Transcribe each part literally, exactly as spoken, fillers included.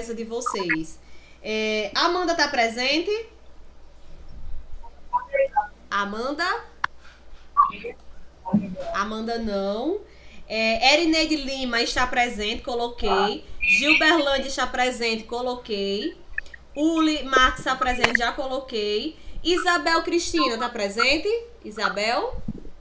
presença de vocês. É, Amanda tá presente? Amanda? Amanda não. É, Erineide Lima está presente, coloquei. Gilberlândia está presente, coloquei. Uli Marques está presente, já coloquei. Isabel Cristina está presente? Isabel?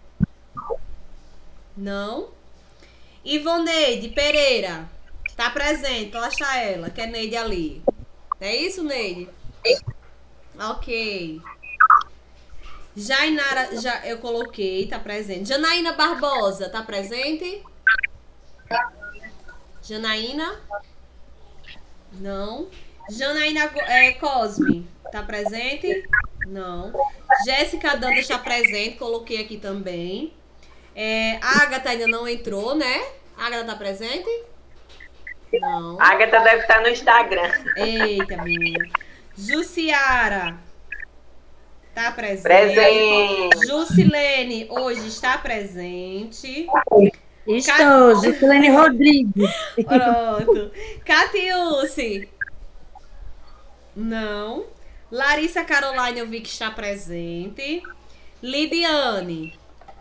Não. Ivoneide Pereira está presente, lá está ela, que é Neide ali. É isso, Neide? Ok. Jainara, já eu coloquei, tá presente. Janaína Barbosa, tá presente? Janaína? Não. Janaína é, Cosme, tá presente? Não. Jéssica Danda está presente, coloquei aqui também. É, a Agatha ainda não entrou, né? A Agatha tá presente? Não. A Agatha deve estar no Instagram. Eita, menina. Jussiara. Tá presente. Presente. Jusilene hoje está presente. Estou, Cat... Jusilene Rodrigues. Pronto. Catiúce. Não. Larissa Caroline eu vi que está presente. Lidiane.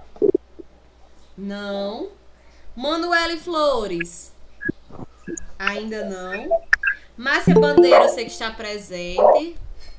Não. Manuele Flores. Ainda não. Márcia Bandeira eu sei que está presente.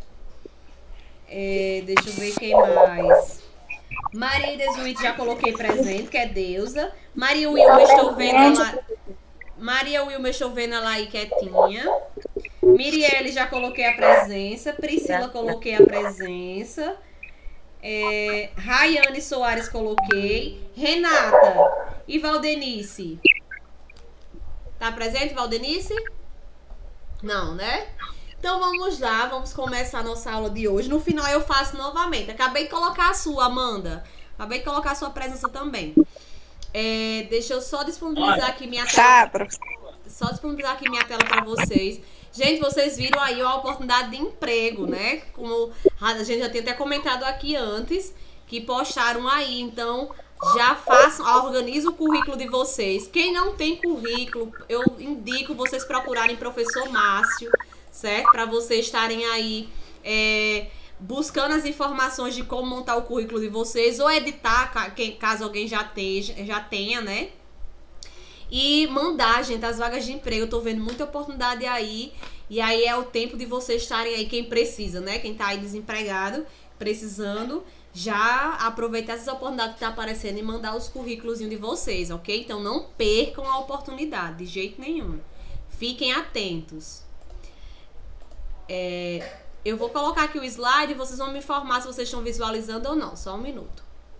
É, deixa eu ver quem mais. Maria Desuíte já coloquei presente, que é deusa. Maria Wilma, estou vendo ela. Maria Wilma, estou vendo ela aí quietinha. Mirielle, já coloquei a presença. Priscila, coloquei a presença. É, Rayane Soares, coloquei. Renata e Valdenice. Tá presente, Valdenice? Não, né? Então vamos lá, vamos começar a nossa aula de hoje. No final eu faço novamente. Acabei de colocar a sua, Amanda. Acabei de colocar a sua presença também. É, deixa eu só disponibilizar aqui minha tela. Tá, Só disponibilizar aqui minha tela para vocês. Gente, vocês viram aí a oportunidade de emprego, né? Como a gente já tinha até comentado aqui antes, que postaram aí. Então, já façam, organizem o currículo de vocês. Quem não tem currículo, eu indico vocês procurarem professor Márcio, certo? Para vocês estarem aí é, buscando as informações de como montar o currículo de vocês, ou editar, caso alguém já tenha, já tenha, né? E mandar, gente, as vagas de emprego. Eu tô vendo muita oportunidade aí. E aí é o tempo de vocês estarem aí, quem precisa, né? Quem tá aí desempregado, precisando, já aproveitar essas oportunidades que tá aparecendo e mandar os currículos de vocês, ok? Então não percam a oportunidade, de jeito nenhum. Fiquem atentos. É, eu vou colocar aqui o slide e vocês vão me informar se vocês estão visualizando ou não. Só um minuto.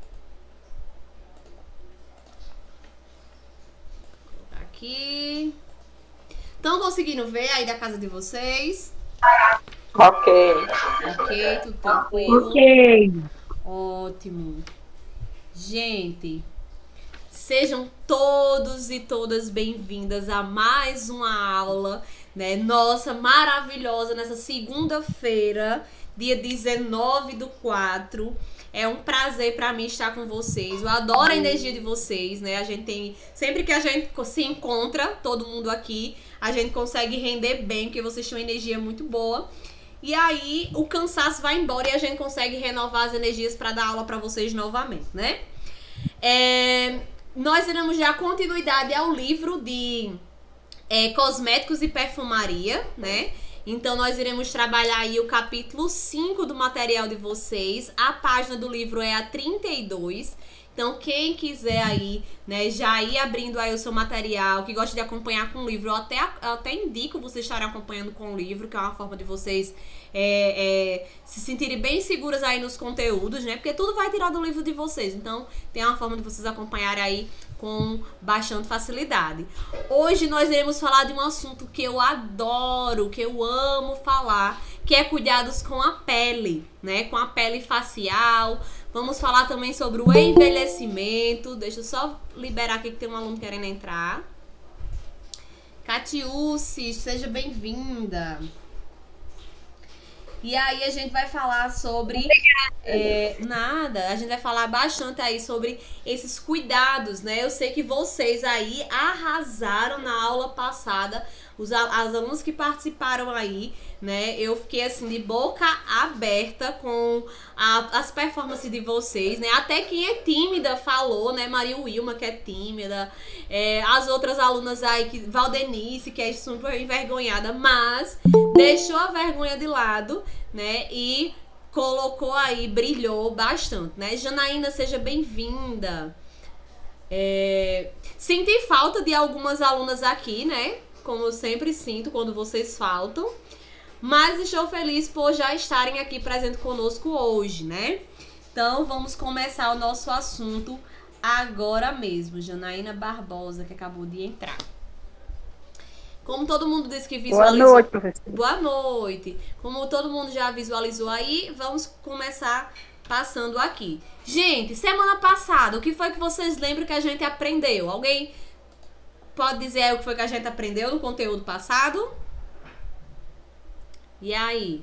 Aqui. Estão conseguindo ver aí da casa de vocês? Ok. Ok, tudo tranquilo. Ok. Ótimo. Gente, sejam todos e todas bem-vindas a mais uma aula, né? Nossa, maravilhosa, nessa segunda-feira, dia dezenove do quatro. É um prazer pra mim estar com vocês. Eu adoro a energia de vocês, né? A gente tem... Sempre que a gente se encontra, todo mundo aqui, a gente consegue render bem, porque vocês têm uma energia muito boa. E aí, o cansaço vai embora e a gente consegue renovar as energias pra dar aula pra vocês novamente, né? É... Nós iremos dar continuidade ao livro de é, cosméticos e perfumaria, né? Então, nós iremos trabalhar aí o capítulo cinco do material de vocês. A página do livro é a trinta e dois. Então, quem quiser aí, né, já ir abrindo aí o seu material, que gosta de acompanhar com o livro, eu até, eu até indico vocês estarem acompanhando com o livro, que é uma forma de vocês é, é, se sentirem bem seguras aí nos conteúdos, né? Porque tudo vai tirar do livro de vocês. Então, tem uma forma de vocês acompanharem aí com bastante facilidade. Hoje nós iremos falar de um assunto que eu adoro, que eu amo falar, que é cuidados com a pele, né? Com a pele facial. Vamos falar também sobre o envelhecimento. Deixa eu só liberar aqui que tem um aluno querendo entrar. Catiúce, seja bem-vinda. E aí a gente vai falar sobre... É, nada, a gente vai falar bastante aí sobre esses cuidados, né? Eu sei que vocês aí arrasaram na aula passada Os, as alunas que participaram aí, né? Eu fiquei assim de boca aberta com a, as performances de vocês, né? Até quem é tímida falou, né? Maria Wilma, que é tímida, é, as outras alunas aí, que, Valdenice, que é super envergonhada, mas deixou a vergonha de lado, né? E colocou aí, brilhou bastante, né? Janaína, seja bem-vinda. É, senti falta de algumas alunas aqui, né? Como eu sempre sinto quando vocês faltam. Mas estou feliz por já estarem aqui presente conosco hoje, né? Então, vamos começar o nosso assunto agora mesmo. Janaína Barbosa, que acabou de entrar. Como todo mundo disse que visualizou... Boa noite, professor. Boa noite. Como todo mundo já visualizou aí, vamos começar passando aqui. Gente, semana passada, o que foi que vocês lembram que a gente aprendeu? Alguém pode dizer aí o que foi que a gente aprendeu no conteúdo passado? E aí?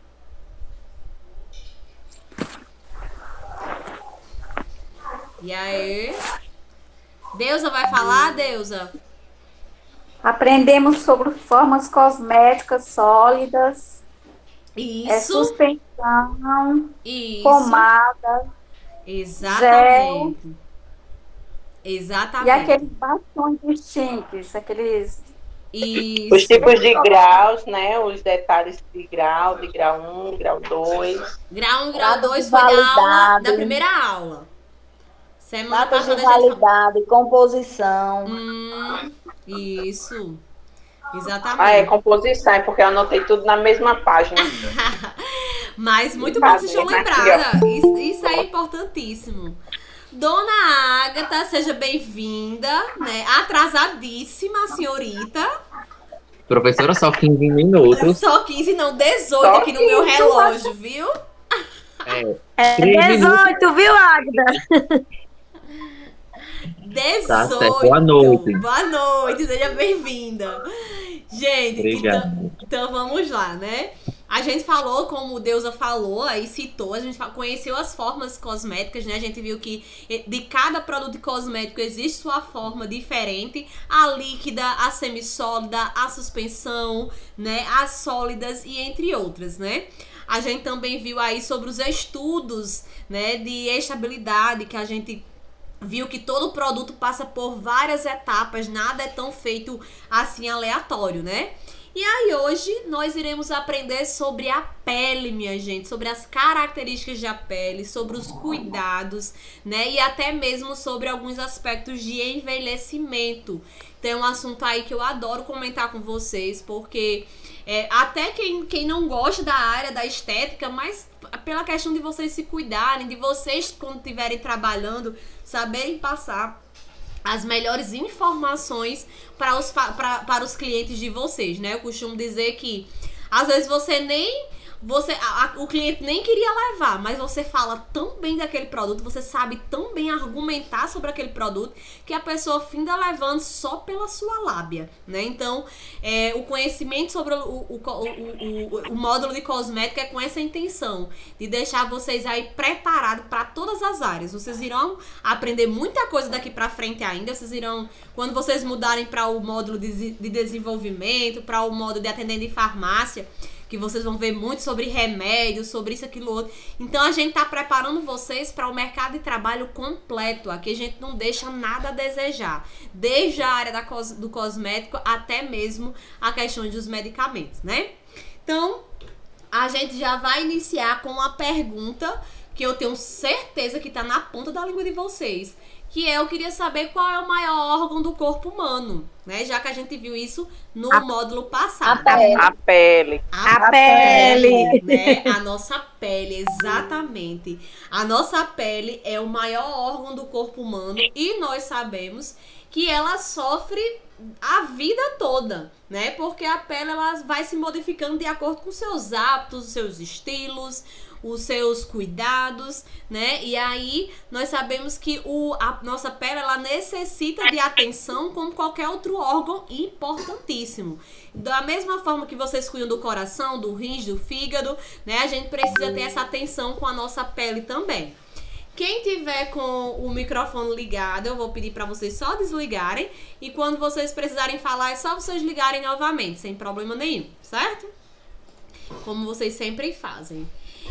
E aí? Deusa vai falar, Deusa? Aprendemos sobre formas cosméticas sólidas, Isso. é, suspensão, Isso. pomada, Exatamente. gel, Exatamente. e aqueles bastões distintos, aqueles... Isso. Os tipos de graus, né? Os detalhes de grau, de grau um, grau dois. Grau um e grau Datas dois de foi da aula, validade. da primeira aula. Semana Datas de passada a gente falou. validade, composição. Hum, isso. Exatamente. Ah, é composição, é porque eu anotei tudo na mesma página. Mas muito bom que vocês estão lembrada. Isso, isso é importantíssimo. Dona Ágata, seja bem-vinda, né? Atrasadíssima, senhorita. Professora, só quinze minutos. Só quinze, não, dezoito Só aqui no meu quinze, relógio, viu? É, É três minutos. dezoito, viu, Águida? dezoito. Tá certo. Boa noite. Boa noite, seja bem-vinda. Gente, Obrigado. então, então vamos lá, né? A gente falou, como o Deusa falou, aí citou, a gente conheceu as formas cosméticas, né? A gente viu que de cada produto cosmético existe sua forma diferente. A líquida, a semissólida, a suspensão, né? As sólidas e entre outras, né? A gente também viu aí sobre os estudos, né? De estabilidade, que a gente viu que todo produto passa por várias etapas, nada é tão feito assim aleatório, né? E aí hoje nós iremos aprender sobre a pele, minha gente, sobre as características da pele, sobre os cuidados, né? E até mesmo sobre alguns aspectos de envelhecimento. Tem um assunto aí que eu adoro comentar com vocês, porque é, até quem, quem não gosta da área da estética, mas pela questão de vocês se cuidarem, de vocês quando estiverem trabalhando, saberem passar as melhores informações para os, para, para os clientes de vocês, né? Eu costumo dizer que às vezes você nem... Você, a, a, o cliente nem queria levar, mas você fala tão bem daquele produto, você sabe tão bem argumentar sobre aquele produto, que a pessoa finda levando só pela sua lábia, né? Então, é, o conhecimento sobre o, o, o, o, o módulo de cosmética é com essa intenção, de deixar vocês aí preparados para todas as áreas. Vocês irão aprender muita coisa daqui para frente ainda, vocês irão, quando vocês mudarem para o módulo de, de desenvolvimento, para o módulo de atendente de farmácia, que vocês vão ver muito sobre remédios, sobre isso, aquilo, outro. Então, a gente tá preparando vocês para o mercado de trabalho completo. Aqui a gente não deixa nada a desejar. Desde a área da cos, do cosmético até mesmo a questão dos medicamentos, né? Então, a gente já vai iniciar com uma pergunta que eu tenho certeza que tá na ponta da língua de vocês. Que é, eu queria saber qual é o maior órgão do corpo humano, né? Já que a gente viu isso no A, módulo passado. A pele. A pele. A, a pele. né? A nossa pele, exatamente. A nossa pele é o maior órgão do corpo humano e nós sabemos que ela sofre a vida toda, né? Porque a pele ela vai se modificando de acordo com seus hábitos, seus estilos, os seus cuidados, né? E aí nós sabemos que o, a nossa pele ela necessita de atenção como qualquer outro órgão importantíssimo. Da mesma forma que vocês cuidam do coração, do rins, do fígado, né? A gente precisa ter essa atenção com a nossa pele também. Quem tiver com o microfone ligado, eu vou pedir para vocês só desligarem. E quando vocês precisarem falar, é só vocês ligarem novamente, sem problema nenhum, certo? Como vocês sempre fazem.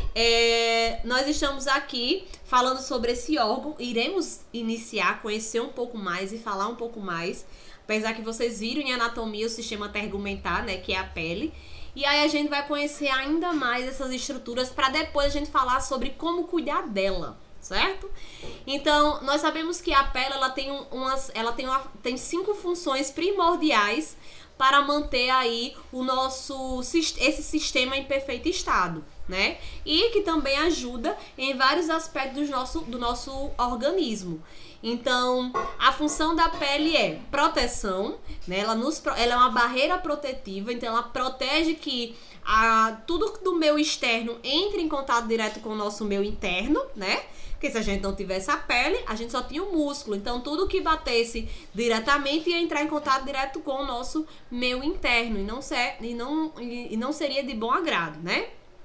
É, nós estamos aqui falando sobre esse órgão. Iremos iniciar, conhecer um pouco mais e falar um pouco mais. Apesar que vocês viram em anatomia o sistema tegumentar, né, que é a pele. E aí a gente vai conhecer ainda mais essas estruturas para depois a gente falar sobre como cuidar dela, certo? Então, nós sabemos que a pele ela tem umas, ela tem, uma, tem cinco funções primordiais para manter aí o nosso esse sistema em perfeito estado, né? E que também ajuda em vários aspectos do nosso, do nosso organismo. Então, a função da pele é proteção, né? Ela, nos, ela é uma barreira protetiva, então ela protege que a, tudo do meio externo entre em contato direto com o nosso meio interno, né? Porque se a gente não tivesse a pele, a gente só tinha o músculo. Então, tudo que batesse diretamente ia entrar em contato direto com o nosso meio interno e não, ser, e não, e, e não seria de bom agrado, né?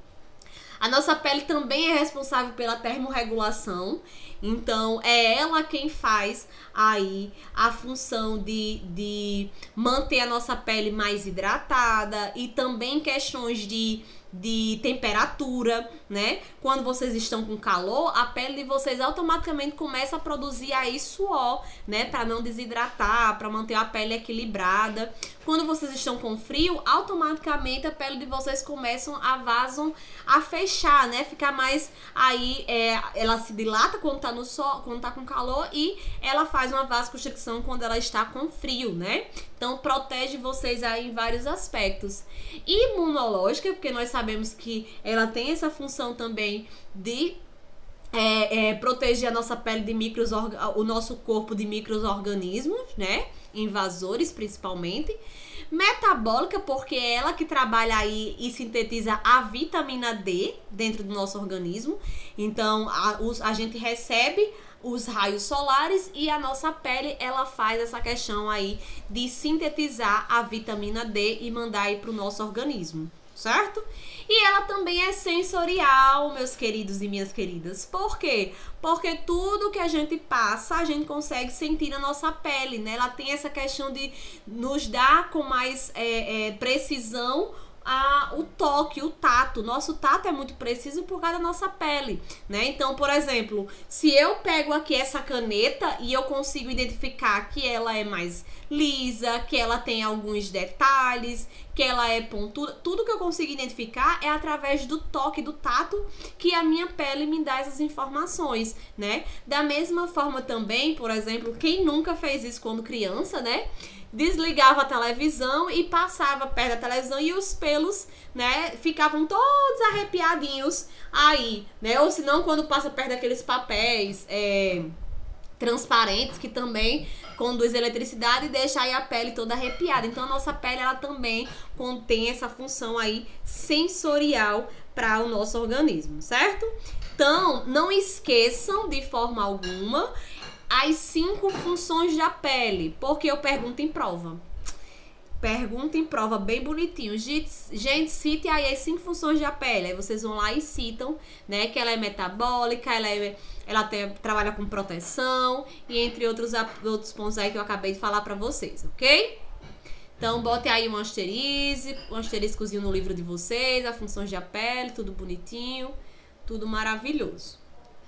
A nossa pele também é responsável pela termorregulação. Então, é ela quem faz aí a função de, de manter a nossa pele mais hidratada e também questões de, de temperatura, né? Quando vocês estão com calor, a pele de vocês automaticamente começa a produzir aí suor, né? Para não desidratar, para manter a pele equilibrada. Quando vocês estão com frio, automaticamente a pele de vocês começam a vaso a fechar, né? Ficar mais aí, é, ela se dilata quando tá no sol, quando tá com calor e ela faz uma vasoconstricção quando ela está com frio, né? Então protege vocês aí em vários aspectos. Imunológica, porque nós sabemos que ela tem essa função também de é, é, proteger a nossa pele de micros, o nosso corpo de micro-organismos, né? Invasores principalmente. Metabólica, porque é ela que trabalha aí e sintetiza a vitamina D dentro do nosso organismo. Então a, os, a gente recebe os raios solares e a nossa pele ela faz essa questão aí de sintetizar a vitamina D e mandar aí para o nosso organismo, certo? E ela também é sensorial, meus queridos e minhas queridas. Por quê? Porque tudo que a gente passa, a gente consegue sentir na nossa pele, né? Ela tem essa questão de nos dar com mais é, é, precisão a, o toque, o tato. Nosso tato é muito preciso por causa da nossa pele, né? Então, por exemplo, se eu pego aqui essa caneta e eu consigo identificar que ela é mais lisa, que ela tem alguns detalhes, que ela é pontuda, tudo que eu consigo identificar é através do toque, do tato, que a minha pele me dá essas informações, né? Da mesma forma também, por exemplo, quem nunca fez isso quando criança, né? Desligava a televisão e passava perto da televisão e os pelos, né, ficavam todos arrepiadinhos aí, né? Ou se não, quando passa perto daqueles papéis é, transparentes que também conduz eletricidade e deixa aí a pele toda arrepiada. Então a nossa pele ela também contém essa função aí sensorial para o nosso organismo, certo? Então não esqueçam de forma alguma as cinco funções da pele, porque eu pergunto em prova. Pergunta em prova bem bonitinho. Gente, cite aí as cinco funções da pele. Aí vocês vão lá e citam, né? Que ela é metabólica, ela, é, ela tem, trabalha com proteção e entre outros, outros pontos aí que eu acabei de falar pra vocês, ok? Então, bote aí um asterisco, um asteriscozinho no livro de vocês, as funções da pele, tudo bonitinho, tudo maravilhoso.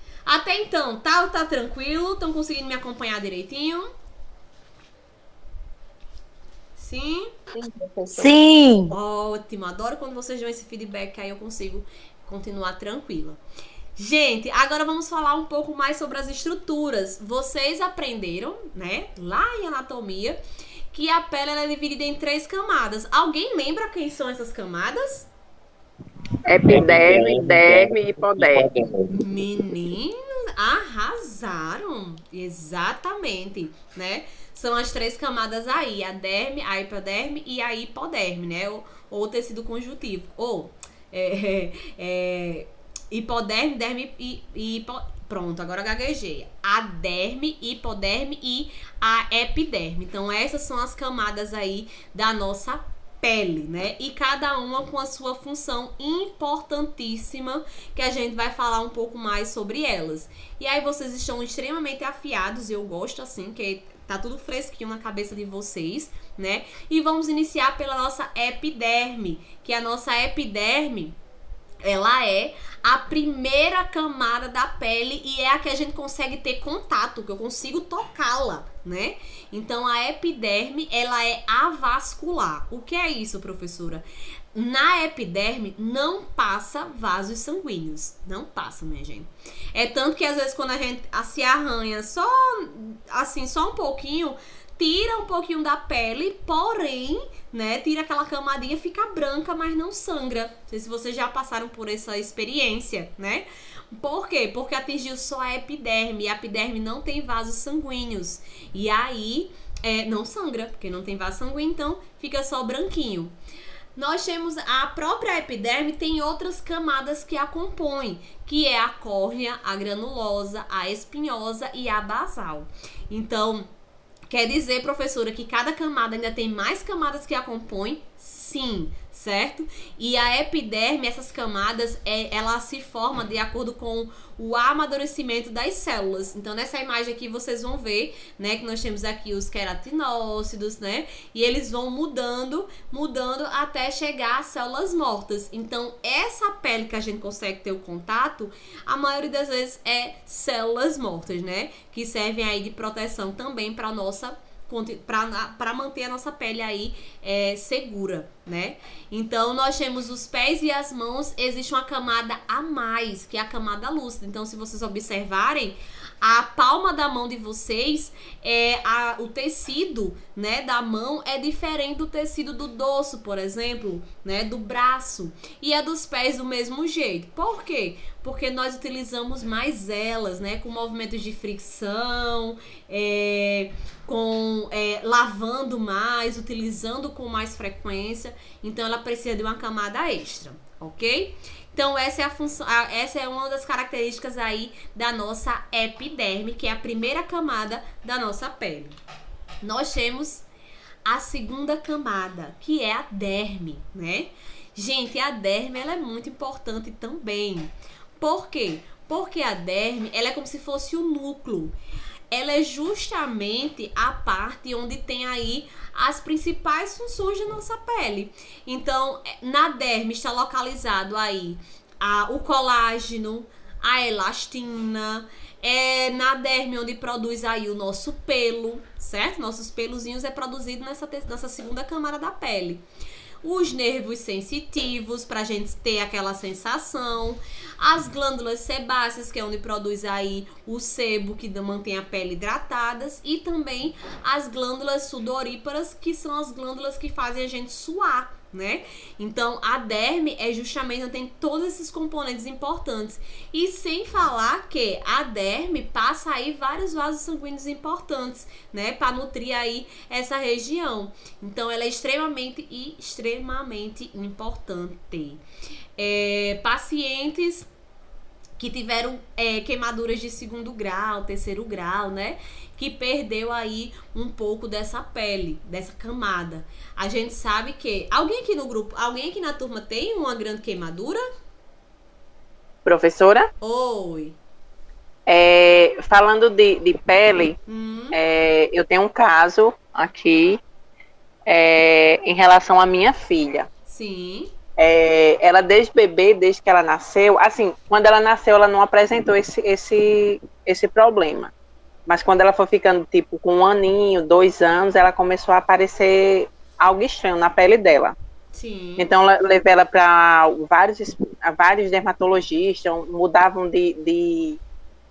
Até então, tá, tá tranquilo? Estão conseguindo me acompanhar direitinho? Sim? Sim. Ótimo, adoro quando vocês dão esse feedback, que aí eu consigo continuar tranquila. Gente, agora vamos falar um pouco mais sobre as estruturas. Vocês aprenderam, né, lá em anatomia, que a pele ela é dividida em três camadas. Alguém lembra quem são essas camadas? Epiderme, derme e hipoderme. Meninos, arrasaram! Exatamente, né? São as três camadas aí, a derme, a hipoderme e a hipoderme, né? Ou, ou tecido conjuntivo. Ou é, é, hipoderme, derme e, e hipo... Pronto, agora gaguejei. A derme, hipoderme e a epiderme. Então essas são as camadas aí da nossa pele, né? E cada uma com a sua função importantíssima, que a gente vai falar um pouco mais sobre elas. E aí vocês estão extremamente afiados, e eu gosto assim, que tá tudo fresquinho na cabeça de vocês, né? E vamos iniciar pela nossa epiderme, que a nossa epiderme, ela é a primeira camada da pele e é a que a gente consegue ter contato, que eu consigo tocá-la, né? Então a epiderme, ela é avascular. O que é isso, professora? Na epiderme não passa vasos sanguíneos, não passa, minha gente. É tanto que às vezes quando a gente se arranha só assim, só um pouquinho, tira um pouquinho da pele, porém, né, tira aquela camadinha, fica branca, mas não sangra. Não sei se vocês já passaram por essa experiência, né? Por quê? Porque atingiu só a epiderme, e a epiderme não tem vasos sanguíneos. E aí, é, não sangra, porque não tem vaso sanguíneo, então fica só branquinho. Nós temos a própria epiderme, tem outras camadas que a compõem, que é a córnea, a granulosa, a espinhosa e a basal. Então, quer dizer, professora, que cada camada ainda tem mais camadas que a compõem? Sim, certo? E a epiderme, essas camadas, é, ela se forma de acordo com o amadurecimento das células. Então, nessa imagem aqui, vocês vão ver, né, que nós temos aqui os queratinócitos, né? E eles vão mudando, mudando até chegar às células mortas. Então, essa pele que a gente consegue ter o contato, a maioria das vezes é células mortas, né? Que servem aí de proteção também para nossa para manter a nossa pele aí é, segura, né? Então, nós temos os pés e as mãos, existe uma camada a mais, que é a camada lúcida. Então, se vocês observarem, a palma da mão de vocês, é a, o tecido, né, da mão é diferente do tecido do dorso, por exemplo, né, do braço. E a dos pés do mesmo jeito. Por quê? Porque nós utilizamos mais elas, né, com movimentos de fricção, é, com é, lavando mais, utilizando com mais frequência. Então, ela precisa de uma camada extra, ok? Então, essa é a função, essa é uma das características aí da nossa epiderme, que é a primeira camada da nossa pele. Nós temos a segunda camada, que é a derme, né? Gente, a derme, ela é muito importante também. Por quê? Porque a derme, ela é como se fosse o núcleo. Ela é justamente a parte onde tem aí as principais funções da nossa pele. Então, na derme está localizado aí a, o colágeno, a elastina, é na derme onde produz aí o nosso pelo, certo? Nossos peluzinhos é produzido nessa, nessa segunda camada da pele. Os nervos sensitivos, pra gente ter aquela sensação. As glândulas sebáceas, que é onde produz aí o sebo, que mantém a pele hidratadas. E também as glândulas sudoríparas, que são as glândulas que fazem a gente suar, né? Então, a derme é justamente, tem todos esses componentes importantes. E sem falar que a derme passa aí vários vasos sanguíneos importantes, né? Para nutrir aí essa região. Então, ela é extremamente e extremamente importante. É, pacientes que tiveram é, queimaduras de segundo grau, terceiro grau, né? Que perdeu aí um pouco dessa pele, dessa camada. A gente sabe que... Alguém aqui no grupo, alguém aqui na turma tem uma grande queimadura? Professora? Oi. É, falando de, de pele, Hum. é, eu tenho um caso aqui é, em relação à minha filha. Sim. É, ela desde bebê, desde que ela nasceu, assim, quando ela nasceu, ela não apresentou esse, esse, esse problema. Mas quando ela foi ficando, tipo, com um aninho, dois anos, ela começou a aparecer algo estranho na pele dela. Sim. Então, eu levei ela para vários, vários dermatologistas, mudavam de, de,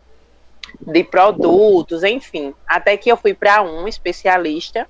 de produtos, enfim. Até que eu fui para um especialista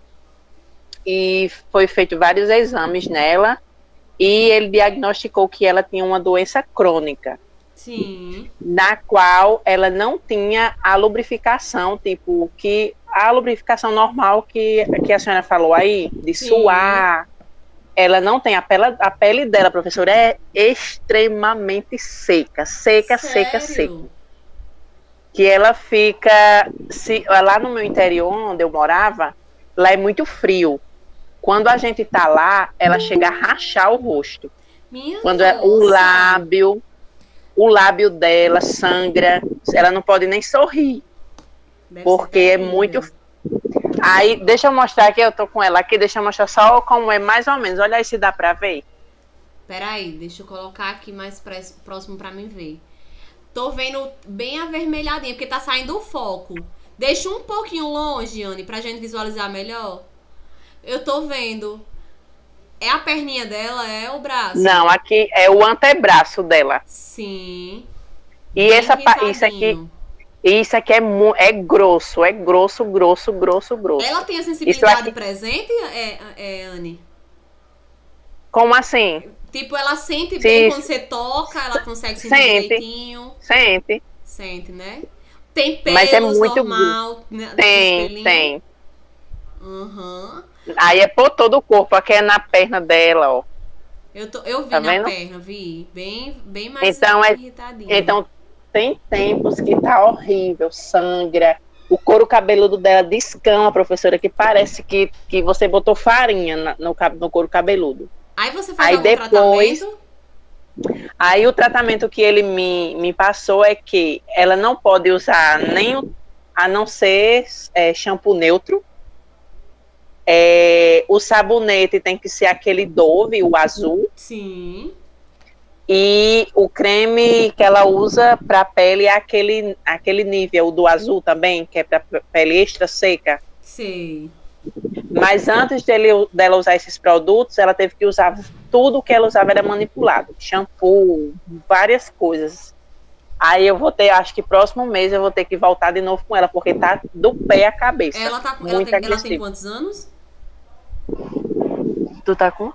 e foi feito vários exames nela e ele diagnosticou que ela tinha uma doença crônica. Sim. Na qual ela não tinha a lubrificação, tipo, que a lubrificação normal que, que a senhora falou aí, de Sim. suar, ela não tem, a pele, a pele dela, professora, é extremamente seca, seca, Sério? seca, seca. Que ela fica, se, lá no meu interior, onde eu morava, lá é muito frio. Quando a gente tá lá, ela chega a rachar o rosto. Minha Quando é o nossa. lábio, o lábio dela sangra, ela não pode nem sorrir, Deve porque ser é terrível. muito. Aí, deixa eu mostrar aqui, eu tô com ela aqui, deixa eu mostrar só como é mais ou menos. Olha aí se dá pra ver. Peraí, deixa eu colocar aqui mais pré- próximo pra mim ver. Tô vendo bem avermelhadinha, porque tá saindo o foco. Deixa um pouquinho longe, Anne, pra gente visualizar melhor. Eu tô vendo. É a perninha dela, é o braço? Não, aqui é o antebraço dela. Sim. E Bem essa, pa- isso aqui, irritadinho. isso aqui é, mu- é grosso, é grosso, grosso, grosso, grosso. Ela tem a sensibilidade aqui- presente, é, é, Anne? Como assim? Tipo, ela sente Sim. bem quando você toca, ela consegue sentir Sente. direitinho. Sente. Sente, né? Tem pelos Mas é muito normal, né? Tem, Pelinho. tem. Aham. Aí é por todo o corpo, aqui é na perna dela, ó. Eu, tô, eu vi Tá na vendo? perna, vi. Bem, bem mais Então, é- irritadinha. Então, tem tempos que tá horrível, sangra. O couro cabeludo dela descama, professora, que parece que, que você botou farinha na- no, cab- no couro cabeludo. Aí você faz aí algum depois- tratamento? Aí o tratamento que ele me, me passou é que ela não pode usar nem o- a não ser é, shampoo neutro. É, o sabonete tem que ser aquele Dove, o azul. Sim. E o creme que ela usa para pele é aquele, aquele nível do azul também, que é para pele extra seca. Sei. Mas antes dele, dela usar esses produtos, ela teve que usar tudo que ela usava era manipulado. Shampoo, várias coisas. Aí eu vou ter, acho que próximo mês eu vou ter que voltar de novo com ela, porque tá do pé à cabeça. Ela, tá, com- ela, Muito tem, ela tem agressivo. quantos anos? Tu tá com?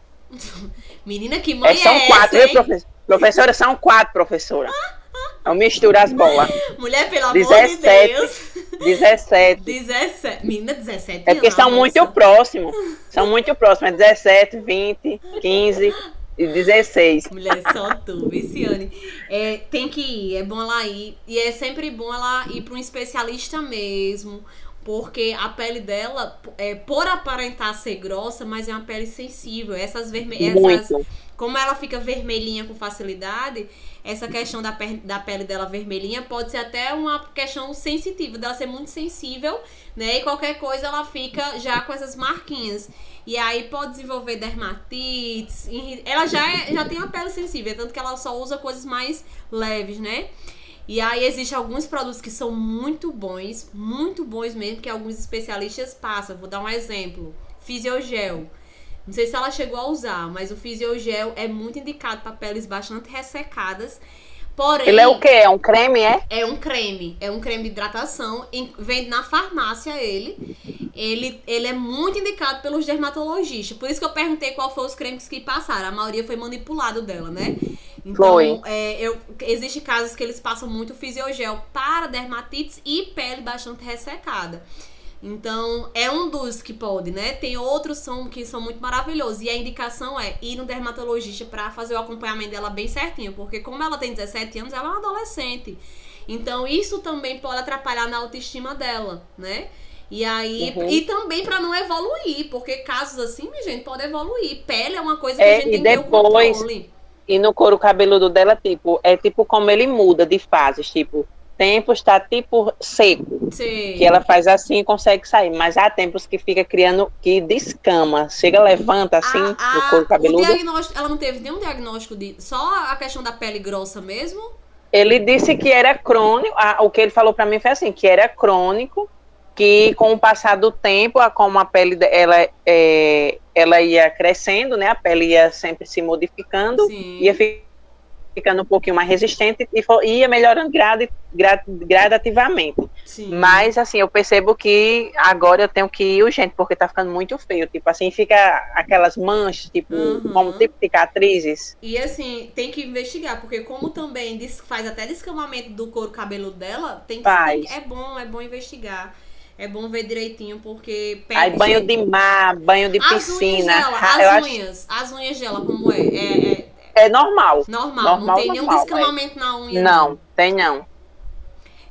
Menina, que mãe É, são é quatro, essa, viu, hein? professora? Professora, são quatro, professora. Eu misturo as bolas. Mulher, pelo amor dezessete. de Deus. dezessete. dezessete. Menina, dezessete É porque anos, são muito moça. próximos. São muito próximos. É dezessete, vinte, quinze e dezesseis. Mulher, só tu, Viciane. É, tem que ir, é bom ela ir. E é sempre bom ela ir para um especialista mesmo. Porque a pele dela, é, por aparentar ser grossa, mas é uma pele sensível. Essas vermelhas. Muito. Como ela fica vermelhinha com facilidade, essa questão da, per- da pele dela vermelhinha pode ser até uma questão sensitiva, dela ser muito sensível, né? E qualquer coisa ela fica já com essas marquinhas. E aí pode desenvolver dermatites. irri- Ela já, é- já tem a pele sensível, tanto que ela só usa coisas mais leves, né? E aí existem alguns produtos que são muito bons, muito bons mesmo, que alguns especialistas passam. Vou dar um exemplo. Fisiogel. Não sei se ela chegou a usar, mas o Fisiogel é muito indicado para peles bastante ressecadas. Porém, Ele é o quê? É um creme, é? é um creme, é um creme de hidratação, em- vende na farmácia ele. ele. Ele é muito indicado pelos dermatologistas. Por isso que eu perguntei qual foram os cremes que passaram. A maioria foi manipulado dela, né? Então, Foi. é, eu, existe casos que eles passam muito Fisiogel para dermatites e pele bastante ressecada. Então, é um dos que pode, né? Tem outros são, que são muito maravilhosos. E a indicação é ir no dermatologista pra fazer o acompanhamento dela bem certinho. Porque como ela tem dezessete anos, ela é uma adolescente. Então, isso também pode atrapalhar na autoestima dela, né? E aí, Uhum. e também pra não evoluir. Porque casos assim, minha gente, pode evoluir. Pele é uma coisa que É, a gente e tem que ter o depois- controle. E no couro cabeludo dela, tipo, é tipo como ele muda de fases. Tipo, tempos tá tipo seco. Sei. Que ela faz assim e consegue sair. Mas há tempos que fica criando, que descama. Chega, levanta assim, A- no a- couro o cabeludo. diagnóstico, ela não teve nenhum diagnóstico de. Só a questão da pele grossa mesmo? Ele disse que era crônico, ah, o que ele falou pra mim foi assim, que era crônico, que com o passar do tempo, a- como a pele dela, é, ela ia crescendo, né, a pele ia sempre se modificando, Sim. ia fi- ficando um pouquinho mais resistente e fo- ia melhorando grade, gra- gradativamente. Sim. Mas, assim, eu percebo que agora eu tenho que ir urgente, porque tá ficando muito feio, tipo assim, fica aquelas manchas, tipo, Uhum. como tipo cicatrizes. E assim, tem que investigar, porque como também des- faz até descamamento do couro cabeludo dela, tem que Faz. tem- é bom, é bom investigar. É bom ver direitinho, porque Aí pele- banho de mar, banho de as unhas piscina, dela, ra- eu as acho- unhas, as unhas dela como é? É, é é normal. normal, não Normal, tem nenhum normal, descamamento na unha. Não, tem não.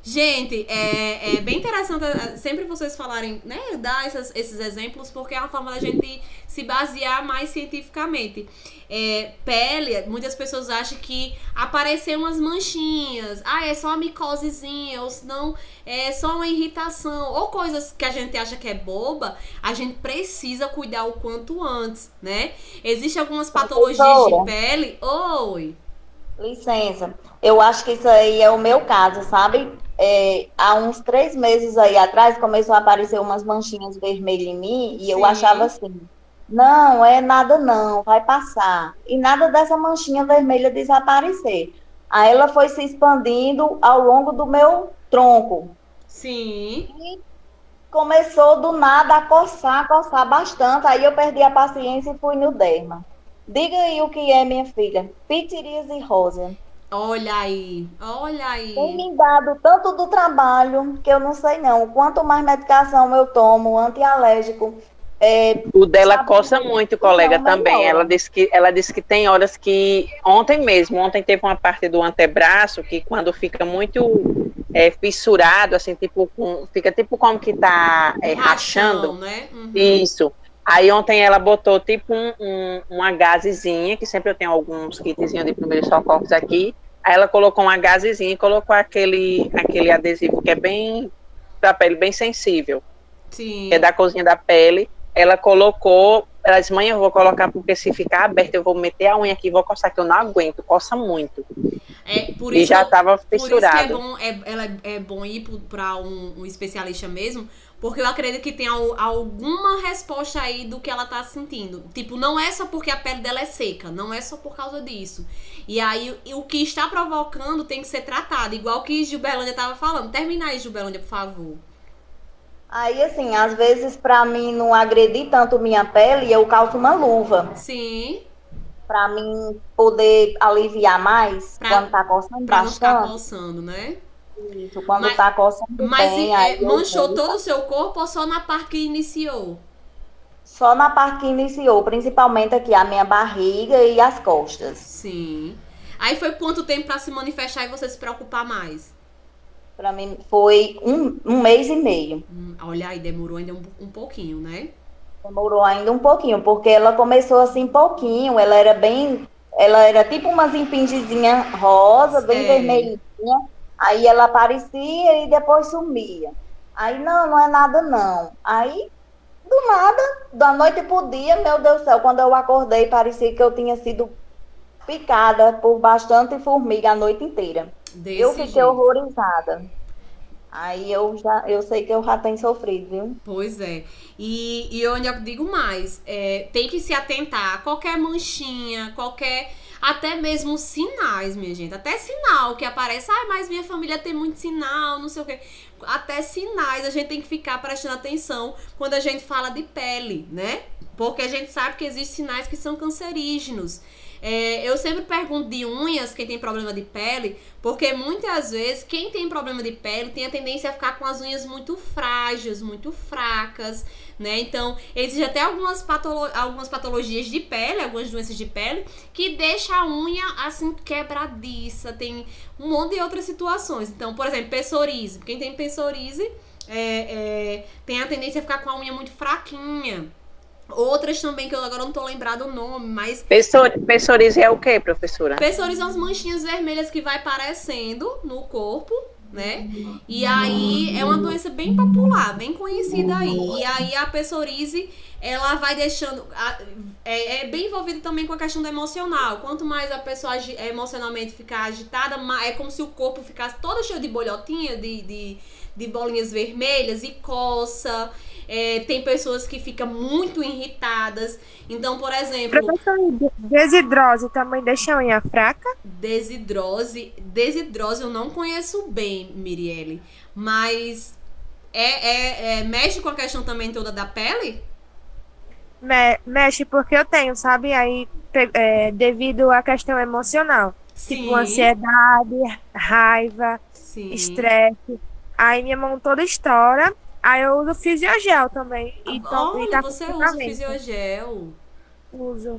Gente, é, é bem interessante é, sempre vocês falarem, né, dar essas- esses exemplos, porque é uma forma da gente se basear mais cientificamente. É, pele, muitas pessoas acham que aparecer umas manchinhas, ah, é só uma micosezinha, ou senão é só uma irritação, ou coisas que a gente acha que é boba, a gente precisa cuidar o quanto antes, né? Existem algumas patologias de Professora. pele. Oi. Licença. Eu acho que isso aí é o meu caso, sabe? É, há uns três meses aí atrás começou a aparecer umas manchinhas vermelhas em mim e Sim. eu achava assim, não, é nada não, vai passar. E nada dessa manchinha vermelha desaparecer. Aí ela foi se expandindo ao longo do meu tronco. Sim. Começou do nada a coçar, coçar bastante. Aí eu perdi a paciência e fui no derma. Diga aí o que é, minha filha. Pitiríase rosa. Olha aí, olha Tem aí. me dado tanto do trabalho que eu não sei não. Quanto mais medicação eu tomo, antialérgico, é, O dela sabe, coça muito, colega, não também. melhora. Ela disse que ela disse que tem horas que ontem mesmo, ontem teve uma parte do antebraço que quando fica muito é, fissurado, assim, tipo com, fica tipo como que tá é, rachando. Rachão, né? Uhum. Isso. Aí ontem ela botou tipo um, um, uma gazezinha, que sempre eu tenho alguns kitzinhos de primeiros socorros aqui. Aí ela colocou uma gazezinha e colocou aquele, aquele adesivo que é bem para pele bem sensível, Sim. que é da cozinha da pele. Ela colocou, ela disse, mãe, eu vou colocar porque se ficar aberto eu vou meter a unha aqui e vou coçar, que eu não aguento, coça muito. É, por E isso, já estava por isso que é fissurado. bom, é, ela é bom ir para um, um especialista mesmo, porque eu acredito que tem al- alguma resposta aí do que ela tá sentindo. Tipo, não é só porque a pele dela é seca, não é só por causa disso. E aí, o o que está provocando tem que ser tratado, igual que Gilberlândia tava falando. Termina aí, Gilberlândia, por favor. Aí, assim, às vezes, para mim não agredir tanto minha pele, eu calço uma luva. Sim, Para mim poder aliviar mais Pra- quando tá coçando pra não ficar bastante. coçando, né? Isso, quando Mas- tá coçando Mas bem, e, aí é, eu manchou vou- todo o seu corpo ou só na parte que iniciou? Só na parte que iniciou, principalmente aqui, a minha barriga e as costas. Sim. Aí foi quanto tempo pra se manifestar e você se preocupar mais? Para mim foi um, um mês e meio. Hum, olha aí, demorou ainda um, um pouquinho, né? Demorou ainda um pouquinho, porque ela começou assim pouquinho, ela era bem, ela era tipo umas impingezinha rosa, bem É. vermelhinha. Aí ela aparecia e depois sumia. Aí não, não é nada não. Aí do nada, da noite pro dia, meu Deus do céu, quando eu acordei, parecia que eu tinha sido picada por bastante formiga a noite inteira. Desse Eu fiquei jeito. horrorizada. Aí eu já, eu sei que eu já tenho sofrido, viu? Pois é. E, e eu ainda digo mais, é, tem que se atentar a qualquer manchinha, qualquer, até mesmo sinais, minha gente. Até sinal que aparece, ai, mas minha família tem muito sinal, não sei o quê. Até sinais a gente tem que ficar prestando atenção quando a gente fala de pele, né? Porque a gente sabe que existem sinais que são cancerígenos. É, eu sempre pergunto de unhas, quem tem problema de pele, porque muitas vezes quem tem problema de pele tem a tendência a ficar com as unhas muito frágeis, muito fracas, né? Então, existem até algumas, patolo algumas patologias de pele, algumas doenças de pele, que deixa a unha assim quebradiça, tem um monte de outras situações. Então, por exemplo, psoríase. Quem tem psoríase é, é, tem a tendência a ficar com a unha muito fraquinha. Outras também, que eu agora não tô lembrado o nome, mas Pessor- Psoríase é o quê, professora? psoríase são as manchinhas vermelhas que vai aparecendo no corpo, né? E aí é uma doença bem popular, bem conhecida aí. E aí a psoríase, ela vai deixando... a- é, é bem envolvida também com a questão do emocional. Quanto mais a pessoa agi- emocionalmente ficar agitada, ma- é como se o corpo ficasse todo cheio de bolhotinha, de, de, de bolinhas vermelhas e coça. É, tem pessoas que ficam muito irritadas. Então, por exemplo... Professor, desidrose também deixa a unha fraca? Desidrose, desidrose eu não conheço bem, Mirielle, mas é, é, é- mexe com a questão também toda da pele? Me- mexe porque eu tenho, sabe? Aí, pe- é, devido à questão emocional. Sim, Tipo, ansiedade, raiva, sim. estresse. Aí minha mão toda estoura. Aí eu uso fisiogel também. E, to- e Olha, tá você com usa tratamento. fisiogel. Uso.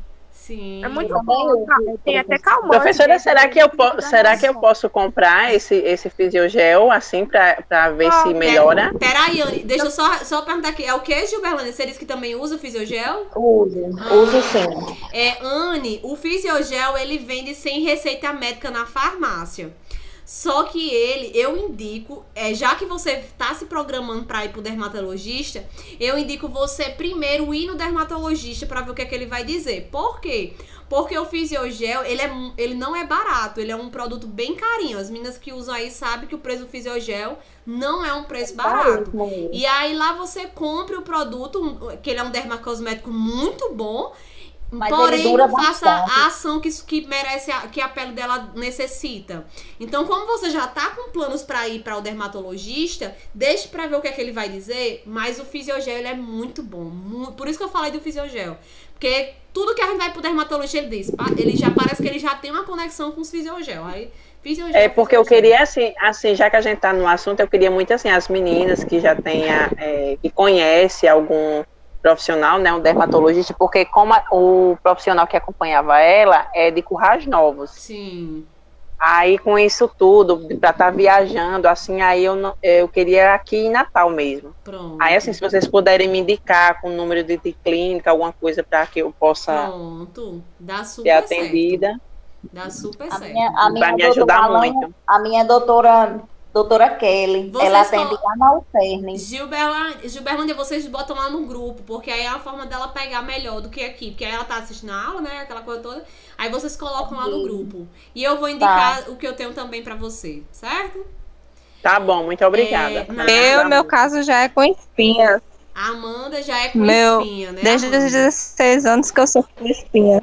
Sim. É muito Também bom. uso, Tá? Tem até calmante. Professora, será que eu, po- Hidratação. será que eu posso comprar esse, esse fisiogel assim para ver se Pode. melhora? Peraí, Anne, deixa eu só, só perguntar aqui. É o que, Gilberlândia? Você disse que também usa o fisiogel? Uso, uso sim. É, Anne, o fisiogel, ele vende sem receita médica na farmácia. Só que ele, eu indico, é, já que você tá se programando para ir pro dermatologista, eu indico você primeiro ir no dermatologista para ver o que é que ele vai dizer. Por quê? Porque o fisiogel, ele, é, mu- ele não é barato, ele é um produto bem carinho. As meninas que usam aí sabem que o preço do fisiogel não é um preço barato. E aí lá você compra o produto, um- que ele é um dermocosmético muito bom, Mas porém ele dura não faça bastante. a ação que, isso- que merece, a, que a pele dela necessita. Então, como você já tá com planos pra ir para o dermatologista, deixe pra ver o que é que ele vai dizer, mas o fisiogel ele é muito bom. mu- Por isso que eu falei do fisiogel. Porque tudo que a gente vai pro dermatologista, ele diz, pa- ele já parece que ele já tem uma conexão com os fisiogel. Aí, fisiogel, É porque eu fisiogel. queria assim, assim, já que a gente tá no assunto, eu queria muito assim as meninas que já tenha, é, que conhece algum profissional, né, um dermatologista, porque como a- o profissional que acompanhava ela é de Currais Novos. Sim. Aí com isso tudo, para estar viajando, assim, aí eu não, eu queria aqui em Natal mesmo. Pronto. Aí assim, se vocês puderem me indicar com o número de, de clínica, alguma coisa para que eu possa Pronto. Dá ser super certo. atendida, Dá super A certo. minha, a minha vai me ajudar doutora Alan- muito. A minha doutora, doutora Kelly, Vocês ela atende colo- lá na UFERN. Gilberlândia, Gilberlândia, vocês botam lá no grupo, porque aí é a forma dela pegar melhor do que aqui. Porque aí ela tá assistindo a aula, né? Aquela coisa toda. Aí vocês colocam lá no grupo. E eu vou indicar o que eu tenho também pra você, certo? Tá bom, muito obrigada. É, Vai me Eu, ajudar meu muito. caso, já é com espinha. A Amanda já é com Meu, espinha, né? Desde os Amanda? dezesseis anos que eu sou com espinha.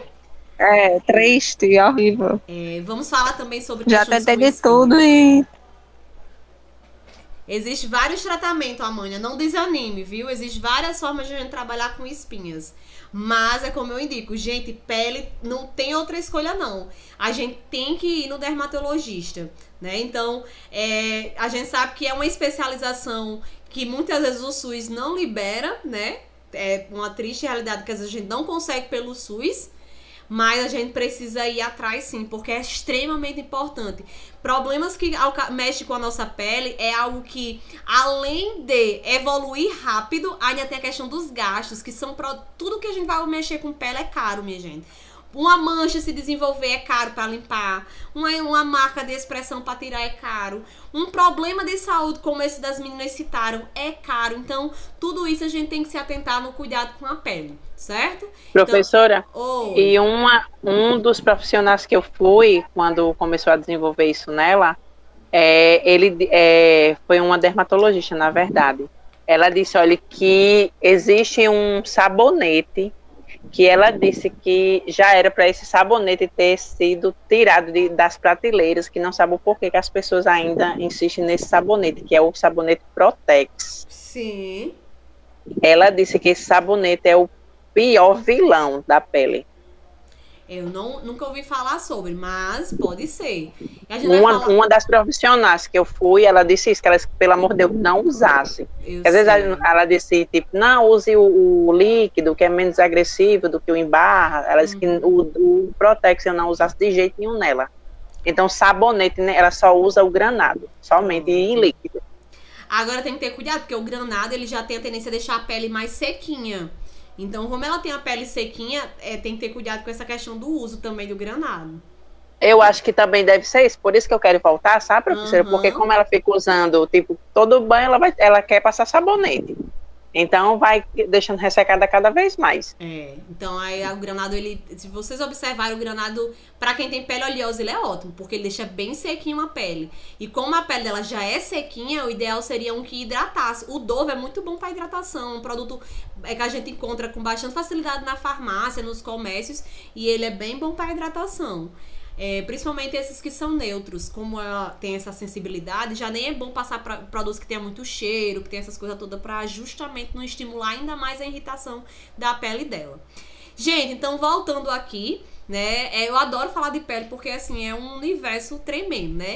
É, triste, horrível. É, vamos falar também sobre Já questões tentei com de espinha. tudo e Existem vários tratamentos, Amânia. Não desanime, viu? Existem várias formas de a gente trabalhar com espinhas. Mas é como eu indico, gente, pele não tem outra escolha, não. A gente tem que ir no dermatologista, né? Então, é, a gente sabe que é uma especialização que muitas vezes o SUS não libera, né? É uma triste realidade que às vezes a gente não consegue pelo SUS. Mas a gente precisa ir atrás sim, porque é extremamente importante. Problemas que alca- mexem com a nossa pele é algo que, além de evoluir rápido, ainda tem a questão dos gastos, que são pro... tudo que a gente vai mexer com pele é caro, minha gente. Uma mancha se desenvolver é caro para limpar. Uma, uma marca de expressão para tirar é caro. Um problema de saúde como esse das meninas citaram é caro. Então, tudo isso a gente tem que se atentar no cuidado com a pele, certo? Professora, Oi. e uma, um dos profissionais que eu fui, quando começou a desenvolver isso nela, é, ele é, foi uma dermatologista, na verdade. Ela disse, olha, que existe um sabonete que ela disse que já era para esse sabonete ter sido tirado de, das prateleiras, que não sabe o porquê que as pessoas ainda insistem nesse sabonete, que é o sabonete Protex. Sim. Ela disse que esse sabonete é o pior vilão da pele. Eu não, nunca ouvi falar sobre, mas pode ser. E a gente vai Uma, falar... uma das profissionais que eu fui, ela disse isso, que ela, pelo amor de Deus, não usasse. Eu Às vezes sei. ela, ela disse, tipo, não, use o, o líquido, que é menos agressivo do que o embarra. Ela disse que o, o Protex eu não usasse de jeito nenhum nela. Então, sabonete, né, ela só usa o granado, somente em líquido. Agora tem que ter cuidado, porque o granado ele já tem a tendência a deixar a pele mais sequinha. Então, como ela tem a pele sequinha, é, tem que ter cuidado com essa questão do uso também do granado. Eu acho que também deve ser isso, por isso que eu quero voltar, sabe, professora? Uhum. Porque como ela fica usando, tipo, todo banho, ela, vai, ela quer passar sabonete. Então, vai deixando ressecada cada vez mais. É, então aí o granado, ele, se vocês observarem o granado, pra quem tem pele oleosa, ele é ótimo, porque ele deixa bem sequinho a pele. E como a pele dela já é sequinha, o ideal seria um que hidratasse. O Dove é muito bom pra hidratação, um produto é, que a gente encontra com bastante facilidade na farmácia, nos comércios, e ele é bem bom pra hidratação. É, principalmente esses que são neutros, como ela tem essa sensibilidade, já nem é bom passar para produtos que tenham muito cheiro, que tem essas coisas todas, para justamente não estimular ainda mais a irritação da pele dela. Gente, então voltando aqui, né, é, eu adoro falar de pele porque assim é um universo tremendo, né?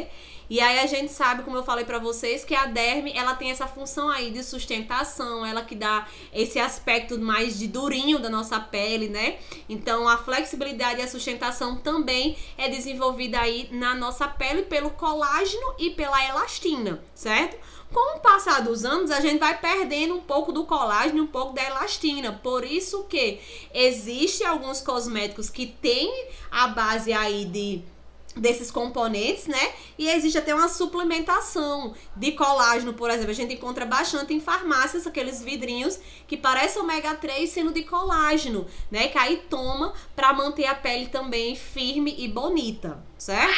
E aí a gente sabe, como eu falei pra vocês, que a derme, ela tem essa função aí de sustentação, ela que dá esse aspecto mais de durinho da nossa pele, né? Então a flexibilidade e a sustentação também é desenvolvida aí na nossa pele pelo colágeno e pela elastina, certo? Com o passar dos anos, a gente vai perdendo um pouco do colágeno e um pouco da elastina. Por isso que existem alguns cosméticos que têm a base aí de desses componentes, né? E existe até uma suplementação de colágeno, por exemplo. A gente encontra bastante em farmácias aqueles vidrinhos que parecem ômega três sendo de colágeno, né? Que aí toma para manter a pele também firme e bonita, certo?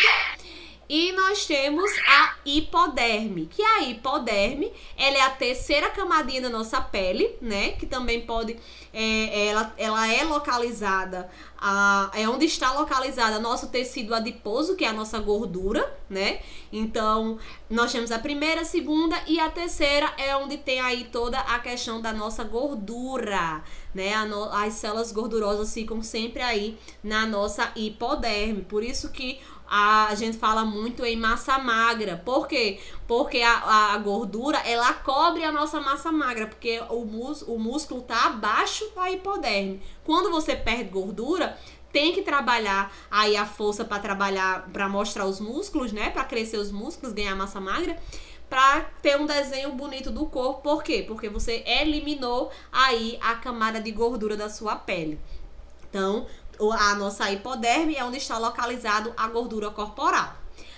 E nós temos a hipoderme, que a hipoderme, ela é a terceira camadinha da nossa pele, né? Que também pode, é, ela, ela é localizada, a, é onde está localizada nosso tecido adiposo, que é a nossa gordura, né? Então, nós temos a primeira, a segunda e a terceira é onde tem aí toda a questão da nossa gordura, né? A no, as células gordurosas ficam sempre aí na nossa hipoderme, por isso que A, a gente fala muito em massa magra. Por quê? Porque a, a gordura, ela cobre a nossa massa magra, porque o, mus, o músculo tá abaixo da hipoderme. Quando você perde gordura, tem que trabalhar aí a força para trabalhar, para mostrar os músculos, né? Para crescer os músculos, ganhar massa magra, para ter um desenho bonito do corpo. Por quê? Porque você eliminou aí a camada de gordura da sua pele. Então, a nossa hipoderme é onde está localizado a gordura corporal.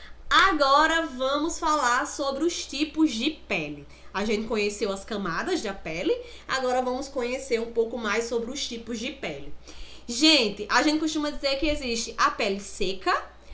Agora vamos falar sobre os tipos de pele. A gente conheceu as camadas da pele, agora vamos conhecer um pouco mais sobre os tipos de pele. Gente, a gente costuma dizer que existe a pele seca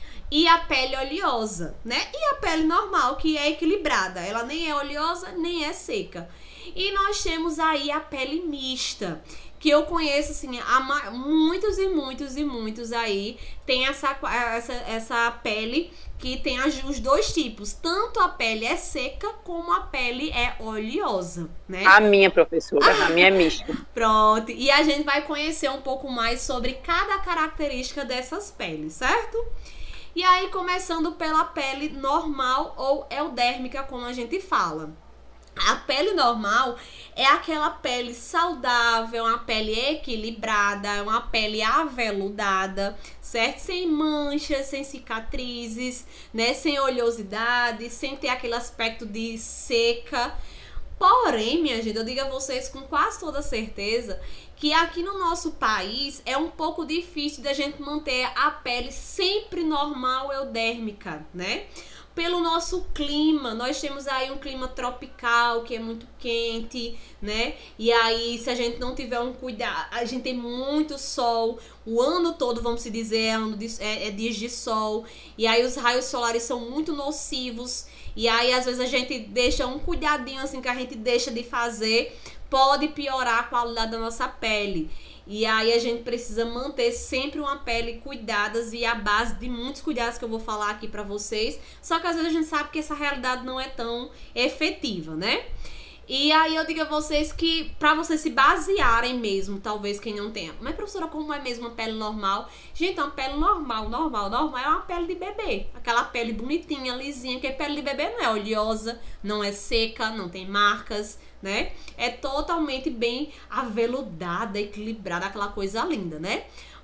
e a pele oleosa, né? E a pele normal, que é equilibrada, ela nem é oleosa, nem é seca. E nós temos aí a pele mista, que eu conheço, assim, há muitos e muitos e muitos aí, tem essa, essa, essa pele que tem as, os dois tipos, tanto a pele é seca como a pele é oleosa, né? A minha, professora, a minha é mista. Pronto, e a gente vai conhecer um pouco mais sobre cada característica dessas peles, certo? E aí, começando pela pele normal ou eudérmica, como a gente fala. A pele normal é aquela pele saudável, uma pele equilibrada, uma pele aveludada, certo? Sem manchas, sem cicatrizes, né? Sem oleosidade, sem ter aquele aspecto de seca. Porém, minha gente, eu digo a vocês com quase toda certeza que aqui no nosso país é um pouco difícil da gente manter a pele sempre normal eudérmica, né? Pelo nosso clima, nós temos aí um clima tropical que é muito quente, né? E aí, se a gente não tiver um cuidado, a gente tem muito sol, o ano todo, vamos se dizer, é, ano de, é, é dias de sol. E aí os raios solares são muito nocivos. E aí, às vezes, a gente deixa um cuidadinho assim que a gente deixa de fazer, pode piorar a qualidade da nossa pele. E aí a gente precisa manter sempre uma pele cuidadas e a base de muitos cuidados que eu vou falar aqui pra vocês. Só que às vezes a gente sabe que essa realidade não é tão efetiva, né? E aí eu digo a vocês que pra vocês se basearem mesmo, talvez quem não tenha. Mas professora, como é mesmo uma pele normal? Gente, uma pele normal, normal, normal é uma pele de bebê. Aquela pele bonitinha, lisinha, que pele de bebê não é oleosa, não é seca, não tem marcas, né? É totalmente bem aveludada, equilibrada, aquela coisa linda, né?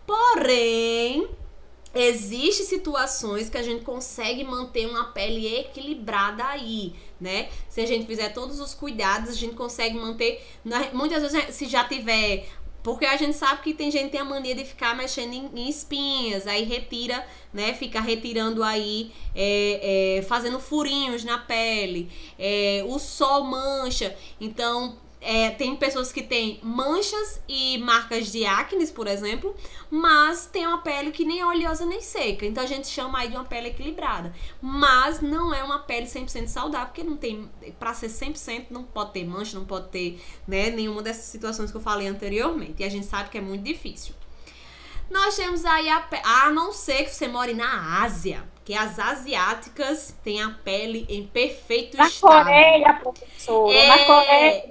Porém, existem situações que a gente consegue manter uma pele equilibrada aí, né? Se a gente fizer todos os cuidados, a gente consegue manter. Muitas vezes, se já tiver. Porque a gente sabe que tem gente que tem a mania de ficar mexendo em, em espinhas, aí retira, né? Fica retirando aí, é, é, fazendo furinhos na pele. É, o sol mancha, então. É, tem pessoas que têm manchas e marcas de acne, por exemplo, mas tem uma pele que nem é oleosa nem seca. Então a gente chama aí de uma pele equilibrada. Mas não é uma pele cem por cento saudável, porque não tem, para ser cem por cento não pode ter mancha, não pode ter, né, nenhuma dessas situações que eu falei anteriormente. E a gente sabe que é muito difícil. Nós temos aí a pele, a não ser que você more na Ásia, que as asiáticas têm a pele em perfeito Na estado. Coreia, professora, É, na Coreia.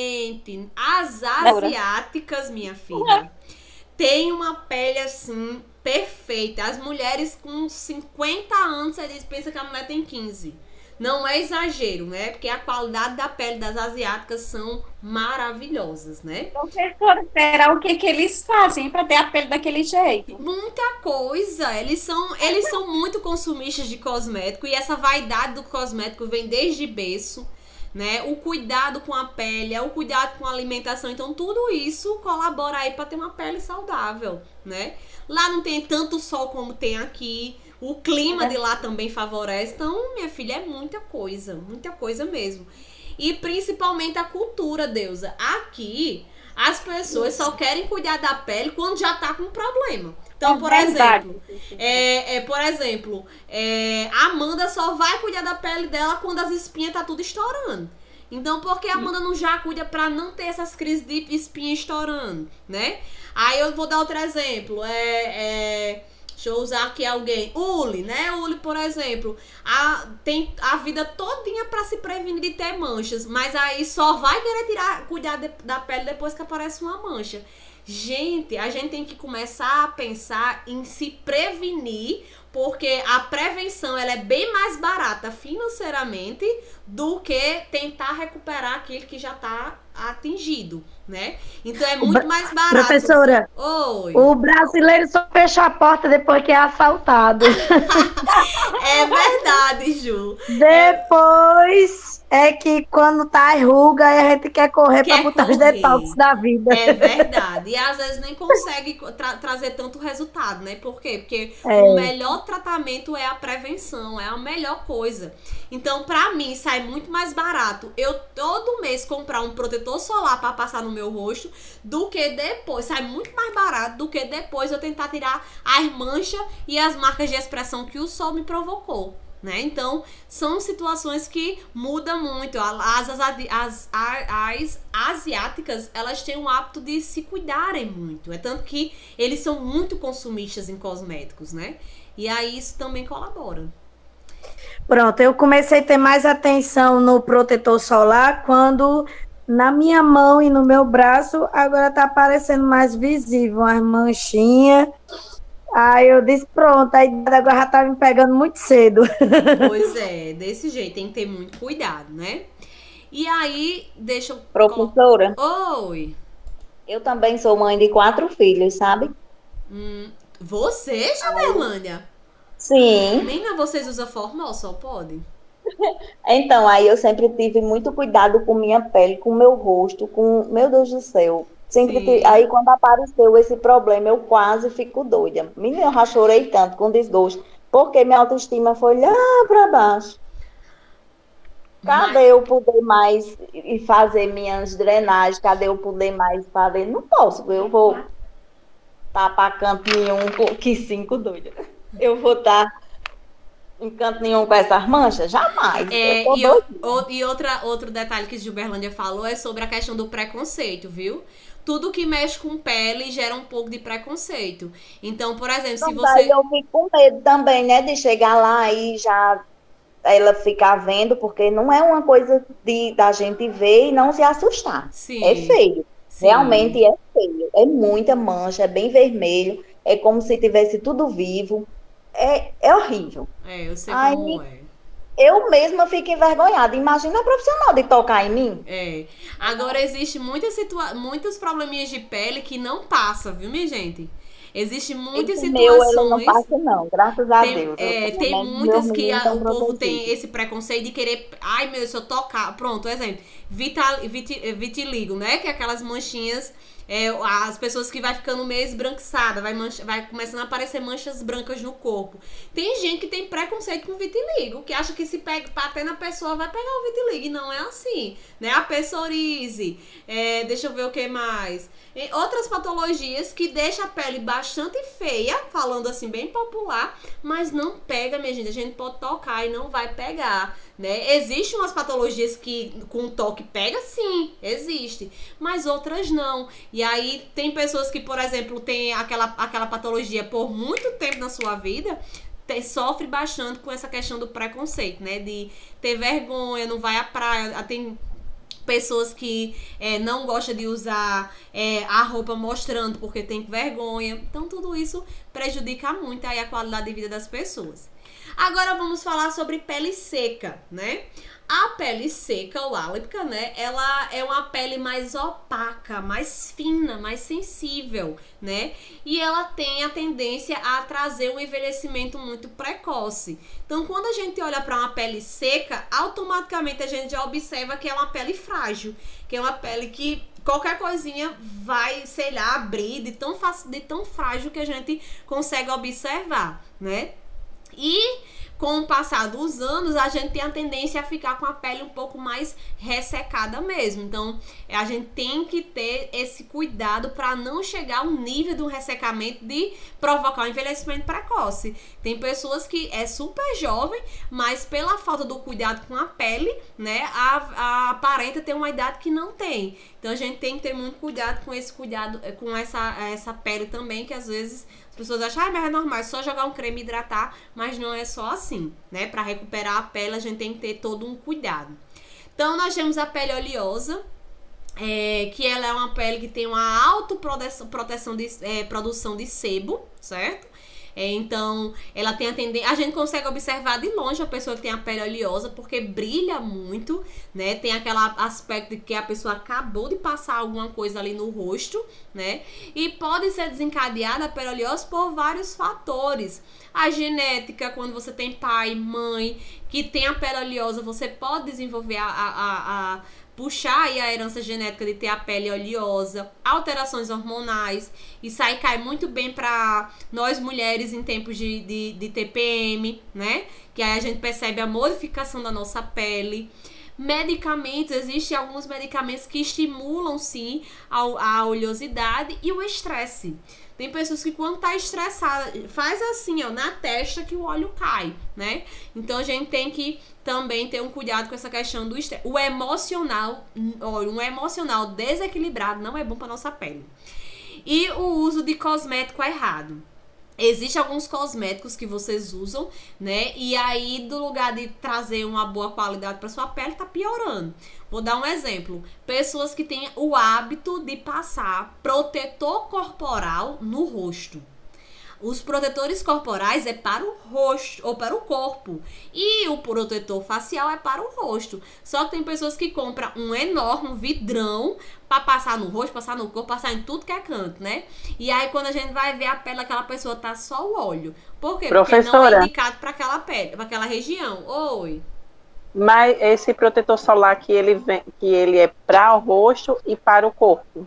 exatamente. As asiáticas, minha filha, têm uma pele assim perfeita. As mulheres com cinquenta anos, eles pensam que a mulher tem quinze. Não é exagero, né? Porque a qualidade da pele das asiáticas são maravilhosas, né? Professora, será o que que eles fazem para ter a pele daquele jeito? Muita coisa. Eles são, eles são muito consumistas de cosmético e essa vaidade do cosmético vem desde berço, né? O cuidado com a pele, o cuidado com a alimentação. Então, tudo isso colabora aí para ter uma pele saudável, né? Lá não tem tanto sol como tem aqui. O clima de lá também favorece. Então, minha filha, é muita coisa. Muita coisa mesmo. E principalmente a cultura, Deusa. Aqui, as pessoas só querem cuidar da pele quando já tá com problema. Então, por exemplo, é, é, por exemplo, é, a Amanda só vai cuidar da pele dela quando as espinhas tá tudo estourando. Então, por que a Amanda não já cuida pra não ter essas crises de espinha estourando, né? Aí eu vou dar outro exemplo. É... é Deixa eu usar aqui alguém. Uli, né? Uli, por exemplo, a, tem a vida todinha pra se prevenir de ter manchas, mas aí só vai querer tirar, cuidar de, da pele depois que aparece uma mancha. Gente, a gente tem que começar a pensar em se prevenir, porque a prevenção ela é bem mais barata financeiramente do que tentar recuperar aquilo que já tá atingido, né? Então é muito mais barato. Professora, Oi. o brasileiro só fecha a porta depois que é assaltado. É verdade, Ju. Depois é que quando tá a ruga, aí a gente quer correr Quer pra botar os correr. detox da vida. É verdade. E às vezes nem consegue tra- trazer tanto resultado, né? Por quê? Porque É. o melhor tratamento é a prevenção, é a melhor coisa. Então, pra mim, sai muito mais barato eu todo mês comprar um protetor solar pra passar no meu rosto do que depois. Sai muito mais barato do que depois eu tentar tirar as manchas e as marcas de expressão que o sol me provocou. Né? Então, são situações que mudam muito. As, as, as, as asiáticas, elas têm o hábito de se cuidarem muito. É tanto que eles são muito consumistas em cosméticos, né? E aí isso também colabora. Pronto, eu comecei a ter mais atenção no protetor solar quando na minha mão e no meu braço agora tá aparecendo mais visível as manchinhas. Aí eu disse, pronto, a idade agora já tá me pegando muito cedo. Pois é, desse jeito, tem que ter muito cuidado, né? E aí, deixa eu... Professora, Oi! eu também sou mãe de quatro filhos, sabe? Hum, você, Jaderlândia? Sim. Menina, vocês usam formol, só pode? Então, aí eu sempre tive muito cuidado com minha pele, com meu rosto, com... Meu Deus do céu. Sempre Sim. tive... Aí, quando apareceu esse problema, eu quase fico doida. Menina, eu já chorei tanto, com desgosto, porque minha autoestima foi lá para baixo. Cadê Mas- eu poder mais e fazer minhas drenagens? Cadê eu poder mais fazer? Não posso, eu vou tapar canto nenhum, com- que cinco doida. Eu vou estar em canto nenhum com essas manchas? Jamais. É, eu tô e, o- doida. o- e outra, outro detalhe que Gilberlândia falou é sobre a questão do preconceito, viu? Tudo que mexe com pele gera um pouco de preconceito. Então, por exemplo, se Então, daí você... eu fico com medo também, né? De chegar lá e já ela ficar vendo, porque não é uma coisa de, da gente ver e não se assustar. Sim, É feio. sim. Realmente é feio. É muita mancha, é bem vermelho. É como se tivesse tudo vivo. É, é horrível. É, eu sei Ai, como é. Eu mesma fico envergonhada. Imagina a profissional de tocar em mim. É. Agora, existe muitas situa muitos probleminhas de pele que não passa, viu, minha gente? Existe muitas Esse meu, ele não situações... passa, não. Graças a Tem, Deus. é, Eu, tem meus muitas que meninos a- são o povo tem protegidos. esse preconceito de querer. Ai, meu, se eu tocar. Pronto, exemplo. Vital, viti, vitiligo, né? Que é aquelas manchinhas. É, as pessoas que vai ficando meio esbranquiçada, vai, mancha, vai começando a aparecer manchas brancas no corpo. Tem gente que tem preconceito com vitiligo, que acha que se pega, bater na pessoa vai pegar o vitiligo. E não é assim, né? A psoríase, é, deixa eu ver o que mais. E outras patologias que deixam a pele bastante feia, falando assim bem popular, mas não pega, minha gente. A gente pode tocar e não vai pegar, né? Existem umas patologias que com toque pega, sim, existe, mas outras não. E aí tem pessoas que, por exemplo, tem aquela, aquela patologia por muito tempo na sua vida, te- sofre bastante com essa questão do preconceito, né? De ter vergonha, não vai à praia, tem pessoas que é, não gostam de usar é, a roupa mostrando porque tem vergonha. Então tudo isso prejudica muito aí a qualidade de vida das pessoas. Agora vamos falar sobre pele seca, né? A pele seca ou álipca, né? Ela é uma pele mais opaca, mais fina, mais sensível, né? E ela tem a tendência a trazer um envelhecimento muito precoce. Então, quando a gente olha para uma pele seca, automaticamente a gente já observa que é uma pele frágil, que é uma pele que qualquer coisinha vai, sei lá, abrir de tão fácil, de tão frágil que a gente consegue observar, né? E com o passar dos anos, a gente tem a tendência a ficar com a pele um pouco mais ressecada mesmo. Então, a gente tem que ter esse cuidado para não chegar ao nível de um ressecamento de provocar um envelhecimento precoce. Tem pessoas que é super jovem, mas pela falta do cuidado com a pele, né, a, a aparenta ter uma idade que não tem. Então, a gente tem que ter muito cuidado com esse cuidado, com essa, essa pele também, que às vezes as pessoas acham, ah, mas é normal, é só jogar um creme e hidratar, mas não é só assim, né? Para recuperar a pele, a gente tem que ter todo um cuidado. Então, nós temos a pele oleosa, é, que ela é uma pele que tem uma alta proteção de, é, produção de sebo, certo? É, então, ela tem a tendência... A gente consegue observar de longe a pessoa que tem a pele oleosa, porque brilha muito, né? Tem aquele aspecto de que a pessoa acabou de passar alguma coisa ali no rosto, né? E pode ser desencadeada a pele oleosa por vários fatores. A genética, quando você tem pai, mãe, que tem a pele oleosa, você pode desenvolver a... a, a, a puxar aí a herança genética de ter a pele oleosa, alterações hormonais. Isso aí cai muito bem para nós mulheres em tempos de, de, de T P M, né? Que aí a gente percebe a modificação da nossa pele. Medicamentos, existem alguns medicamentos que estimulam sim a, a oleosidade e o estresse. Tem pessoas que quando tá estressada, faz assim, ó, na testa que o óleo cai, né? Então a gente tem que também ter um cuidado com essa questão do estresse. O emocional, ó, um emocional desequilibrado não é bom para nossa pele. E o uso de cosmético errado. Existem alguns cosméticos que vocês usam, né? E aí, do lugar de trazer uma boa qualidade para sua pele, tá piorando. Vou dar um exemplo. Pessoas que têm o hábito de passar protetor corporal no rosto. Os protetores corporais é para o rosto ou para o corpo. E o protetor facial é para o rosto. Só que tem pessoas que compram um enorme vidrão para passar no rosto, passar no corpo, passar em tudo que é canto, né? E aí quando a gente vai ver a pele daquela pessoa, tá só o óleo. Por quê? Porque não é indicado para aquela pele, para aquela região. Oi. Mas esse protetor solar que ele vem, que ele é para o rosto e para o corpo.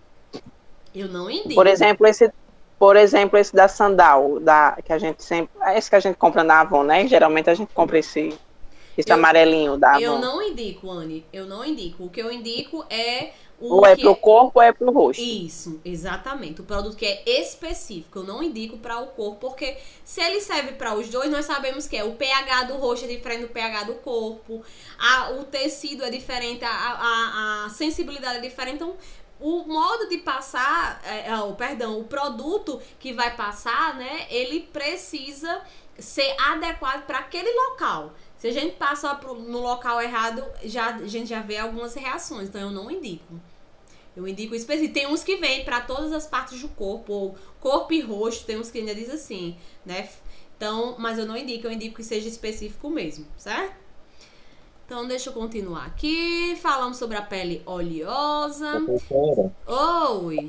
Eu não indico. Por exemplo, esse Por exemplo, esse da Sandal, da, que a gente sempre... Esse que a gente compra na Avon, né? Geralmente a gente compra esse, esse eu, amarelinho da Avon. Eu não indico, Anne. Eu não indico. O que eu indico é... O ou é que pro corpo ou é pro rosto. Isso, exatamente. O produto que é específico. Eu não indico para o corpo, porque se ele serve para os dois, nós sabemos que é o pH do rosto é diferente do pH do corpo. A, o tecido é diferente, a, a, a sensibilidade é diferente. Então... O modo de passar, é, oh, perdão, o produto que vai passar, né, ele precisa ser adequado para aquele local. Se a gente passa pro, no local errado, já, a gente já vê algumas reações, então eu não indico. Eu indico específico. Tem uns que vêm para todas as partes do corpo, ou corpo e rosto, tem uns que ainda diz assim, né? Então, mas eu não indico, eu indico que seja específico mesmo, certo? Então, deixa eu continuar aqui. Falamos sobre a pele oleosa. Professora. Oi.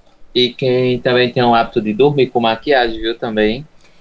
E quem também tem o hábito de dormir com maquiagem, viu, também?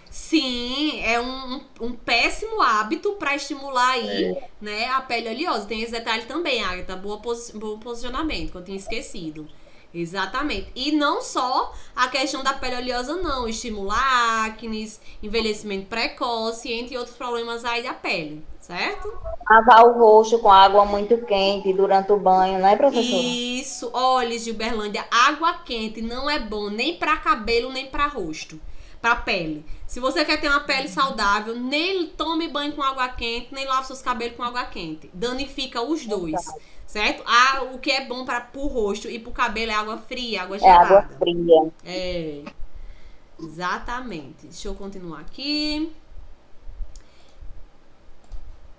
Sim, é um, um péssimo hábito para estimular aí, é. né, a pele oleosa. Tem esse detalhe também, Agatha. Boa posi bom posicionamento, que eu tinha esquecido. Exatamente. E não só a questão da pele oleosa, não. Estimular acnes, envelhecimento precoce, entre outros problemas aí da pele, certo? Lavar o rosto com água muito quente durante o banho, não é, professora? Isso. Olha, Gilberlândia, água quente não é bom nem para cabelo, nem para rosto, para pele. Se você quer ter uma pele saudável, nem tome banho com água quente, nem lave seus cabelos com água quente. Danifica os dois. Certo? Ah, o que é bom para o rosto e para o cabelo é água fria, água gelada. É água fria. É. Exatamente. Deixa eu continuar aqui.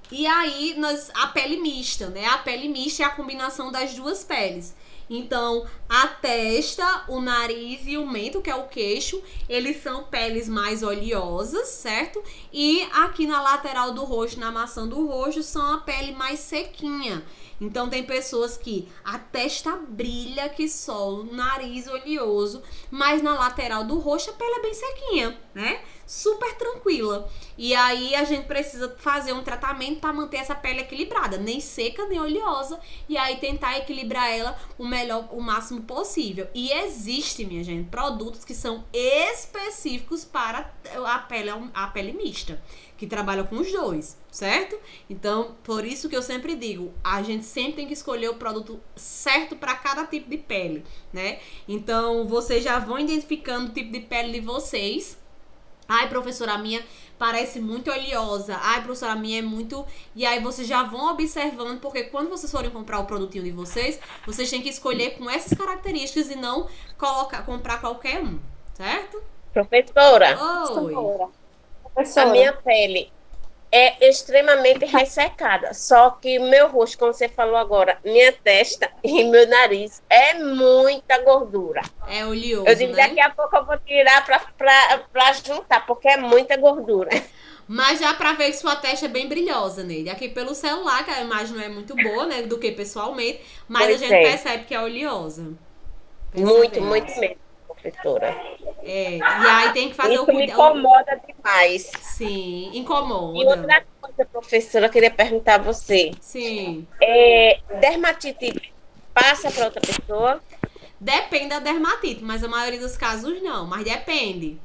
E aí, nós, a pele mista, né? A pele mista é a combinação das duas peles. Então, a testa, o nariz e o mento, que é o queixo, eles são peles mais oleosas, certo? E aqui na lateral do rosto, na maçã do rosto, são a pele mais sequinha. Então, tem pessoas que a testa brilha que só, o nariz oleoso, mas na lateral do rosto a pele é bem sequinha, né? Super tranquila. E aí a gente precisa fazer um tratamento para manter essa pele equilibrada, nem seca nem oleosa, e aí tentar equilibrar ela o melhor, o máximo possível. E existe, minha gente, produtos que são específicos para a pele, a pele mista, que trabalham com os dois, certo? Então, por isso que eu sempre digo, a gente sempre tem que escolher o produto certo para cada tipo de pele, né? Então, vocês já vão identificando o tipo de pele de vocês. Ai, professora, a minha parece muito oleosa. Ai, professora, a minha é muito... E aí vocês já vão observando, porque quando vocês forem comprar o produtinho de vocês, vocês têm que escolher com essas características e não colocar, comprar qualquer um, certo? Professora, Oi. a Professora, minha pele é extremamente ressecada. Só que meu rosto, como você falou agora, minha testa e meu nariz é muita gordura. É oleoso, Eu digo, né? daqui a pouco eu vou tirar pra, pra, pra juntar, porque é muita gordura. Mas já pra ver que sua testa é bem brilhosa, Neide. Aqui pelo celular, que a imagem não é muito boa, né? Do que pessoalmente. Mas Pois a gente é. percebe que é oleosa. Muito, Percebemos. muito mesmo, professora. É. E aí tem que fazer Isso o me cuidado. incomoda demais. Sim, E incomoda. outra coisa, professora, eu queria perguntar a você. Sim. É, dermatite passa para outra pessoa? Depende da dermatite, mas a maioria dos casos não. Mas depende.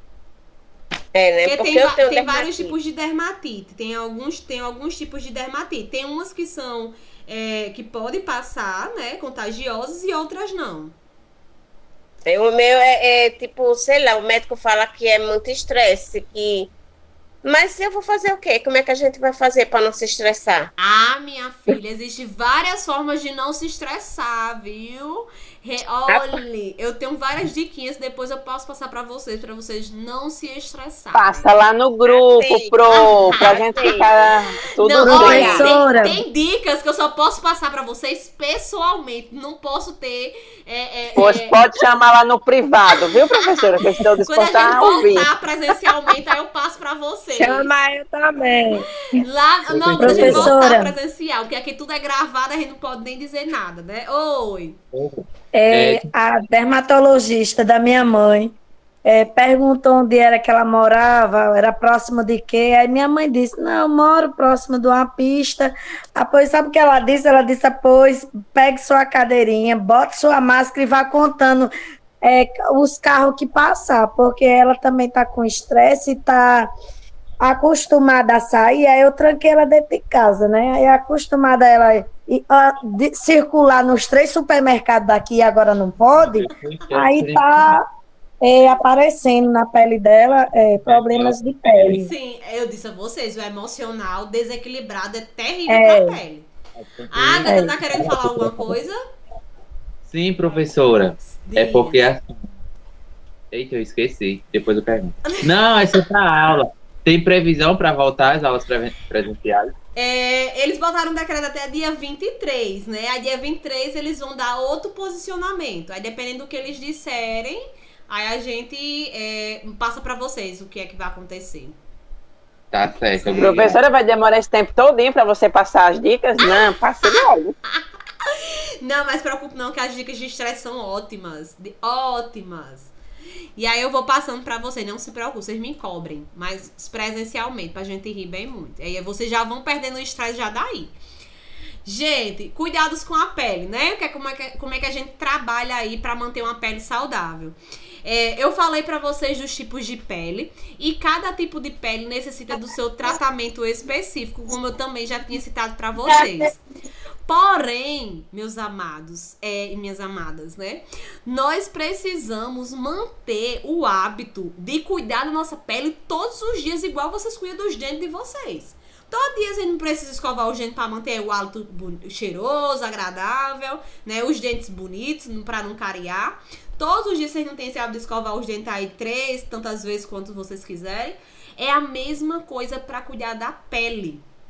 É, né? Porque Porque tem, eu va- tenho tem vários dermatite. tipos de dermatite. Tem alguns, tem alguns tipos de dermatite. Tem umas que são é, que podem passar, né? Contagiosas e outras não. É, o meu é, é tipo, sei lá, o médico fala que é muito estresse, que... Mas eu vou fazer o quê? Como é que a gente vai fazer para não se estressar? Ah, minha filha, existem várias formas de não se estressar, viu? Re- Olhe, eu tenho várias diquinhas, depois eu posso passar pra vocês, pra vocês não se estressarem. Passa lá no grupo, Aceito. pro, pra gente Aceito. ficar tudo Não, bem. olha, Professora. tem, tem dicas que eu só posso passar pra vocês pessoalmente. Não posso ter. É, é, Pois é, pode chamar lá no privado, viu, professora? Que eu estou quando a disposta gente a ouvir. voltar presencialmente, aí eu passo pra vocês. Chama eu também. Lá, não, quando a gente Professora. voltar presencial, porque aqui tudo é gravado, a gente não pode nem dizer nada, né? Oi. É, É. a dermatologista da minha mãe é, perguntou onde era que ela morava, era próximo de quê? Aí minha mãe disse, não, eu moro próximo de uma pista. Ah, pois sabe o que ela disse? Ela disse, ah, pois, pegue sua cadeirinha, bote sua máscara e vá contando é, os carros que passar, porque ela também está com estresse e está acostumada a sair, aí eu tranquei ela dentro de casa, né? Aí acostumada ela e, ó, de- circular nos três supermercados daqui e agora não pode, aí tá é, aparecendo na pele dela é, problemas de pele. Sim, eu disse a vocês, o emocional desequilibrado é terrível É. pra pele. A Agatha tá querendo falar alguma coisa? Sim, professora. É Diga. porque assim. Eita, eu esqueci. Depois eu pergunto. Não, essa é a aula. Tem previsão para voltar às aulas presen- presenciais? É, eles botaram um decreto até dia vinte e três, né? Aí dia vinte e três eles vão dar outro posicionamento. Aí dependendo do que eles disserem, aí a gente é, passa pra vocês o que é que vai acontecer. Tá certo. Sim. obrigado. Professora, vai demorar esse tempo todinho para você passar as dicas? Não, passe logo. Não, mas se preocupe não que as dicas de estresse são ótimas. De- ótimas. E aí eu vou passando pra vocês, não se preocupe, vocês me cobrem, mas presencialmente, pra gente rir bem muito. Aí vocês já vão perdendo o estresse já daí. Gente, cuidados com a pele, né? Que é como, é que, como é que a gente trabalha aí pra manter uma pele saudável. É, eu falei pra vocês dos tipos de pele e cada tipo de pele necessita do seu tratamento específico, como eu também já tinha citado pra vocês. Porém, meus amados é, e minhas amadas, né? Nós precisamos manter o hábito de cuidar da nossa pele todos os dias, igual vocês cuidam dos dentes de vocês. Todo dia você não precisa escovar os dentes para manter o hálito bu- cheiroso, agradável, né? Os dentes bonitos, para não cariar. Todos os dias vocês não têm esse hábito de escovar os dentes aí três, tantas vezes quanto vocês quiserem. É a mesma coisa para cuidar da pele.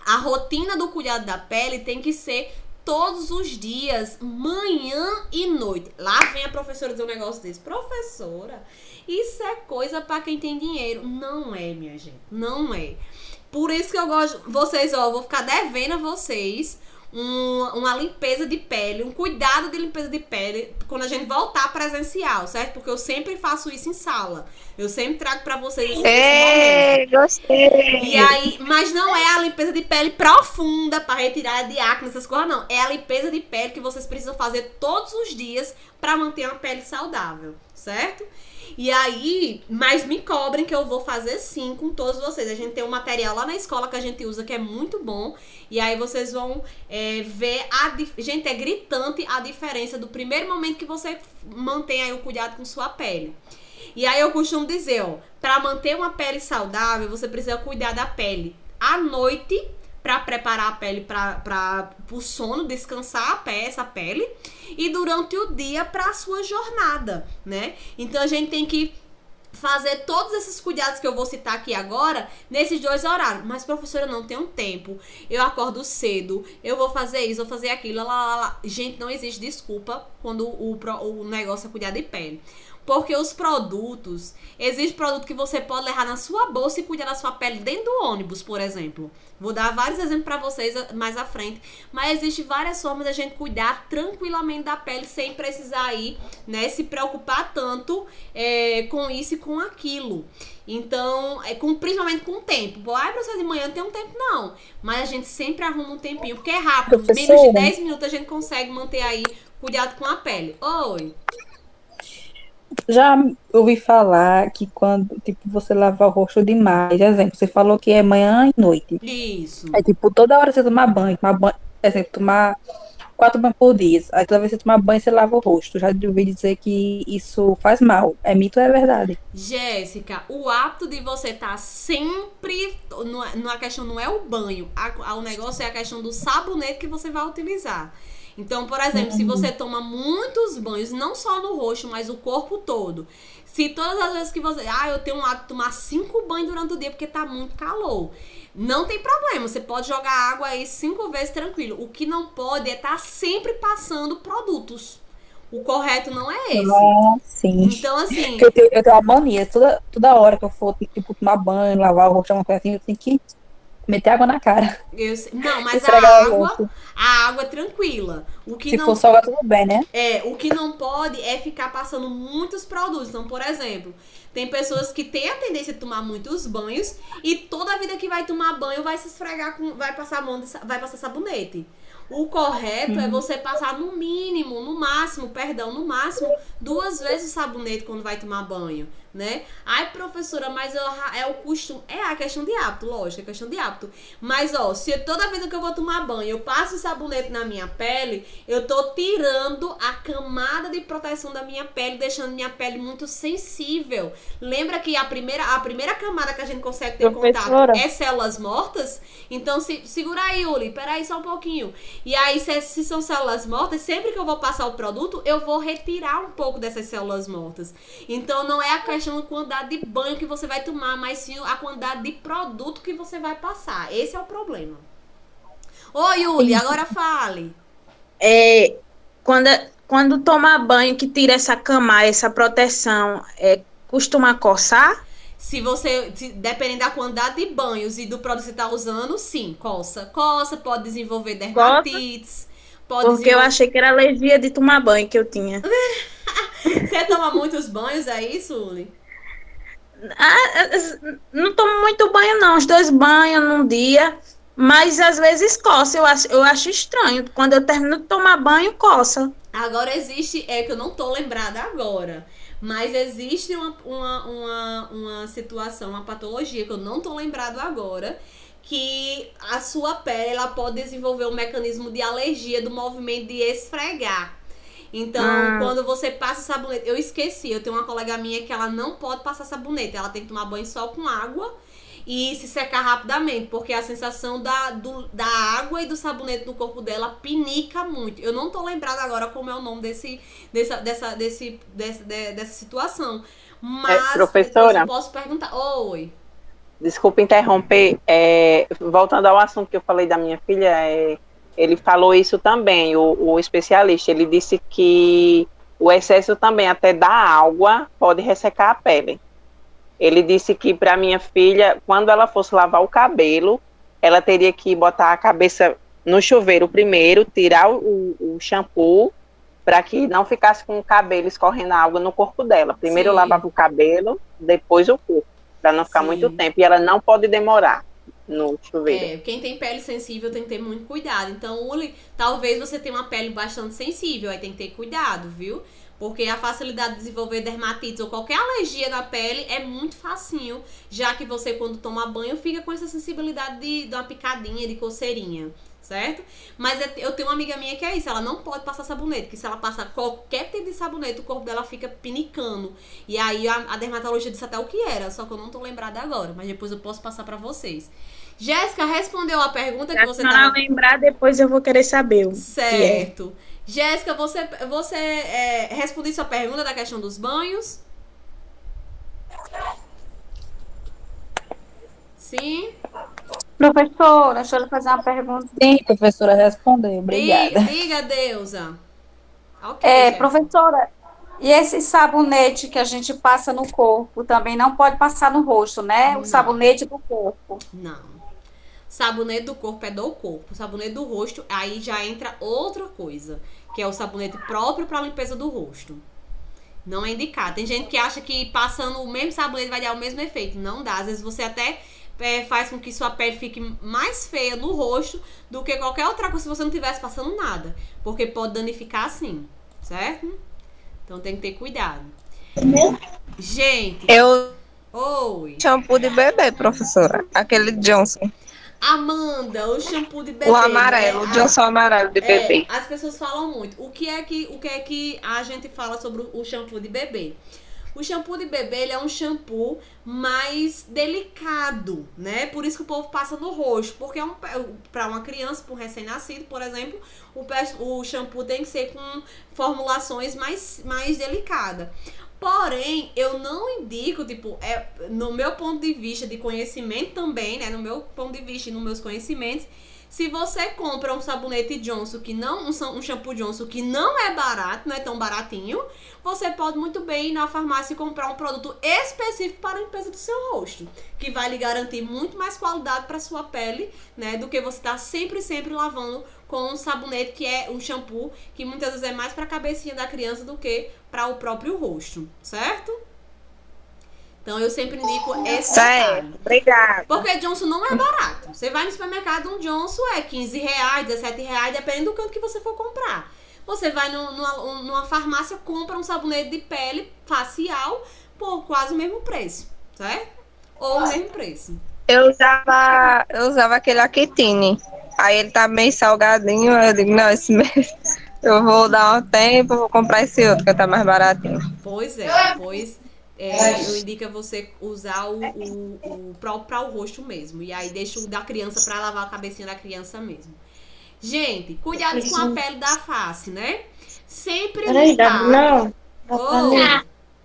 a rotina do cuidado da pele tem que ser todos os dias, manhã e noite. Lá vem a professora dizer um negócio desse. Professora, isso é coisa pra quem tem dinheiro. Não é, minha gente, não é. Por isso que eu gosto, vocês, ó, eu vou ficar devendo a vocês um, uma limpeza de pele, um cuidado de limpeza de pele quando a gente voltar presencial, certo? Porque eu sempre faço isso em sala. Eu sempre trago pra vocês esse Ei, momento. gostei. E aí, mas não é a limpeza de pele profunda pra retirar de acne, essas coisas, não. É a limpeza de pele que vocês precisam fazer todos os dias pra manter uma pele saudável, certo? E aí, mas me cobrem que eu vou fazer sim com todos vocês. A gente tem um material lá na escola que a gente usa que é muito bom. E aí vocês vão é, ver a dif... Gente, é gritante a diferença do primeiro momento que você mantém aí o cuidado com sua pele. E aí eu costumo dizer, ó, pra manter uma pele saudável, você precisa cuidar da pele à noite, pra preparar a pele para o sono, descansar a pele, essa pele, e durante o dia para a sua jornada, né? Então a gente tem que fazer todos esses cuidados que eu vou citar aqui agora nesses dois horários. Mas, professora, eu não tenho tempo, eu acordo cedo, eu vou fazer isso, vou fazer aquilo, lá, lá, lá. Gente, não existe desculpa quando o, o negócio é cuidar de pele. Porque os produtos, existe produto que você pode levar na sua bolsa e cuidar da sua pele dentro do ônibus, por exemplo. Vou dar vários exemplos para vocês mais à frente. Mas existe várias formas da gente cuidar tranquilamente da pele sem precisar ir, né, se preocupar tanto é, com isso e com aquilo. Então, é com, principalmente com o tempo. Pô, ai, professora, de manhã não tem um tempo, não. Mas a gente sempre arruma um tempinho, porque é rápido. Professora. Menos de dez minutos a gente consegue manter aí cuidado com a pele. Oi. Já ouvi falar que quando, tipo, você lavar o rosto demais, exemplo, você falou que é manhã e noite. Isso. É tipo, toda hora você tomar banho, tomar banho, exemplo, tomar quatro banhos por dia. Aí toda vez que você tomar banho, você lava o rosto. Já ouvi dizer que isso faz mal. É mito ou é verdade? Jéssica, o hábito de você estar tá sempre, não, a questão não é o banho, a, a, o negócio é a questão do sabonete que você vai utilizar. Então, por exemplo, se você toma muitos banhos, não só no rosto, mas o corpo todo. Se todas as vezes que você... Ah, eu tenho um hábito de tomar cinco banhos durante o dia porque tá muito calor. Não tem problema, você pode jogar água aí cinco vezes tranquilo. O que não pode é estar sempre passando produtos. O correto não é esse. Ah, sim. Então, assim... Eu tenho, eu tenho uma mania, toda, toda hora que eu for, tipo, tomar banho, lavar o rosto, uma coisa assim, eu tenho que meter água na cara. Eu sei. Não, mas a Esfregar o água, rosto. a água é tranquila. O que Se não for salgar, tudo bem, né? É, o que não pode é ficar passando muitos produtos. Então, por exemplo, tem pessoas que têm a tendência de tomar muitos banhos e toda a vida que vai tomar banho vai se esfregar com, vai passar mão, de, vai passar sabonete. O correto Uhum. é você passar no mínimo, no máximo, perdão, no máximo, duas vezes o sabonete quando vai tomar banho, né? Ai, professora, mas eu, é o costume. É a questão de hábito, lógico, é questão de hábito. Mas, ó, se toda vez que eu vou tomar banho eu passo o sabonete na minha pele, eu tô tirando a camada de proteção da minha pele, deixando minha pele muito sensível. Lembra que a primeira, a primeira camada que a gente consegue ter Professora. contato é células mortas? Então, se, segura aí, Uli, peraí só um pouquinho. E aí, se, se são células mortas, sempre que eu vou passar o produto, eu vou retirar um pouco dessas células mortas. Então, não é a questão da quantidade de banho que você vai tomar, mas sim a quantidade de produto que você vai passar. Esse é o problema. Oi, Yuli, agora fale. É, quando, quando tomar banho, que tira essa camada, essa proteção, é, costuma coçar? Se você, se, dependendo da quantidade de banhos e do produto que você está usando, sim, coça. Coça, pode desenvolver dermatites. Pode Porque eu achei que era alergia de tomar banho que eu tinha. Você toma muitos banhos, é isso, Uli? Ah, não tomo muito banho, não. Os dois banhos num dia. Mas às vezes coça. Eu acho, eu acho estranho. Quando eu termino de tomar banho, coça. Agora existe, é que eu não tô lembrada agora. Mas existe uma, uma, uma, uma situação, uma patologia que eu não tô lembrado agora, que a sua pele ela pode desenvolver um mecanismo de alergia do movimento de esfregar. Então, Ah. quando você passa sabonete... Eu esqueci, eu tenho uma colega minha que ela não pode passar sabonete. Ela tem que tomar banho só com água e se secar rapidamente, porque a sensação da, do, da água e do sabonete no corpo dela pinica muito. Eu não tô lembrada agora como é o nome desse, dessa, dessa, desse, dessa, de- dessa situação. Mas É, professora? eu posso perguntar. Oi. Desculpa interromper. É, voltando ao assunto que eu falei da minha filha, é, ele falou isso também, o, o especialista. Ele disse que o excesso também até da água pode ressecar a pele. Ele disse que para minha filha, quando ela fosse lavar o cabelo, ela teria que botar a cabeça no chuveiro primeiro, tirar o, o shampoo, para que não ficasse com o cabelo escorrendo água no corpo dela. Primeiro Sim. lavava o cabelo, depois o corpo, para não ficar Sim. muito tempo. E ela não pode demorar no chuveiro. É, quem tem pele sensível tem que ter muito cuidado. Então, Uli, talvez você tenha uma pele bastante sensível, aí tem que ter cuidado, viu? Porque a facilidade de desenvolver dermatite ou qualquer alergia na pele é muito facinho, já que você, quando toma banho, fica com essa sensibilidade de, de uma picadinha, de coceirinha, certo? Mas eu tenho uma amiga minha que é isso, ela não pode passar sabonete, porque se ela passar qualquer tipo de sabonete, o corpo dela fica pinicando. E aí a, a dermatologista disse até o que era, só que eu não tô lembrada agora, mas depois eu posso passar pra vocês. Jéssica, respondeu a pergunta que você Se tava... não lembrar, depois eu vou querer saber o que é. Certo. Jéssica, você, você é, respondeu sua pergunta da questão dos banhos? Sim? Professora, deixa eu lhe fazer uma pergunta. Sim, professora, respondeu. Obrigada. Diga, diga, Deusa. Ok, É, Jéssica. professora, e esse sabonete que a gente passa no corpo também não pode passar no rosto, né? Não. O sabonete do corpo. Não. Sabonete do corpo é do corpo. Sabonete do rosto, aí já entra outra coisa, que é o sabonete próprio para limpeza do rosto. Não é indicado. Tem gente que acha que passando o mesmo sabonete vai dar o mesmo efeito. Não dá. Às vezes você até é, faz com que sua pele fique mais feia no rosto do que qualquer outra coisa se você não estivesse passando nada. Porque pode danificar sim. Certo? Então tem que ter cuidado. Gente. Eu Oi. shampoo de bebê, professora. Aquele Johnson. Amanda, o shampoo de bebê. O amarelo, né? o Johnson amarelo de bebê. É, as pessoas falam muito. O que é que, o que é que a gente fala sobre o shampoo de bebê? O shampoo de bebê, ele é um shampoo mais delicado, né? Por isso que o povo passa no rosto. Porque é um, para uma criança, para um recém-nascido, por exemplo, o, o shampoo tem que ser com formulações mais, mais delicadas. Porém, eu não indico, tipo, é, no meu ponto de vista de conhecimento também, né? No meu ponto de vista e nos meus conhecimentos, se você compra um sabonete Johnson que não, um, um shampoo Johnson que não é barato, não é tão baratinho, você pode muito bem ir na farmácia e comprar um produto específico para a limpeza do seu rosto, que vai lhe garantir muito mais qualidade para sua pele, né? Do que você estar sempre, sempre lavando com um sabonete que é um shampoo que muitas vezes é mais para a cabecinha da criança do que para o próprio rosto, certo? Então eu sempre indico esse Certo, obrigada. Porque Johnson não é barato. Você vai no supermercado, um Johnson é quinze reais, dezessete reais, dependendo do canto que você for comprar. Você vai no, numa, numa farmácia, compra um sabonete de pele facial por quase o mesmo preço, certo? Ou o mesmo preço. Eu usava, eu usava aquele Aquitine. Aí ele tá meio salgadinho, eu digo, não, esse mês eu vou dar um tempo, vou comprar esse outro que tá mais baratinho. Pois é, pois é, eu indico a você usar o, o, o para o rosto mesmo. E aí deixa o da criança para lavar a cabecinha da criança mesmo. Gente, cuidado com a pele da face, né? Sempre Peraí, dá, não. Oh.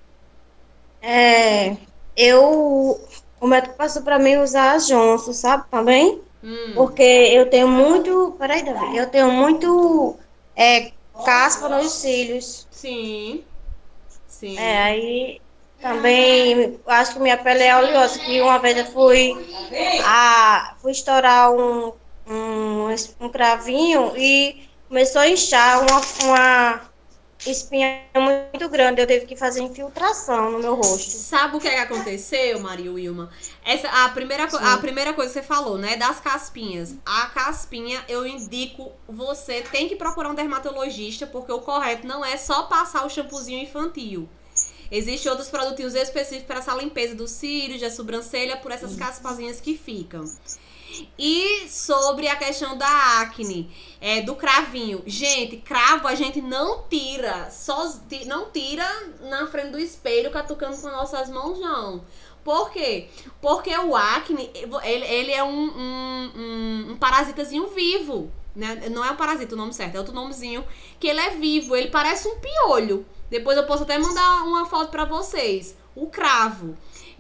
É, eu, o médico passou pra mim usar a Johnson, sabe, também? Hum. Porque eu tenho muito, peraí, Davi, eu tenho muito é, caspa nos cílios. Sim, sim. É, aí também acho que minha pele é oleosa, que uma vez eu fui, a, fui estourar um, um, um cravinho e começou a inchar uma, uma espinha muito grande, eu tive que fazer infiltração no meu rosto. Sabe o que, é que aconteceu, Maria Wilma? Essa, a, primeira, a primeira coisa que você falou, né? Das caspinhas. A caspinha, eu indico, você tem que procurar um dermatologista, porque o correto não é só passar o shampoozinho infantil. Existem outros produtinhos específicos para essa limpeza dos cílios, da sobrancelha, por essas caspazinhas que ficam. E sobre a questão da acne, é, do cravinho. Gente, cravo a gente não tira, só, não tira na frente do espelho catucando com nossas mãos, não. Por quê? Porque o acne, ele, ele é um, um, um, um parasitazinho vivo, né? Não é um parasita o nome certo, é outro nomezinho, que ele é vivo, ele parece um piolho. Depois eu posso até mandar uma foto pra vocês. O cravo.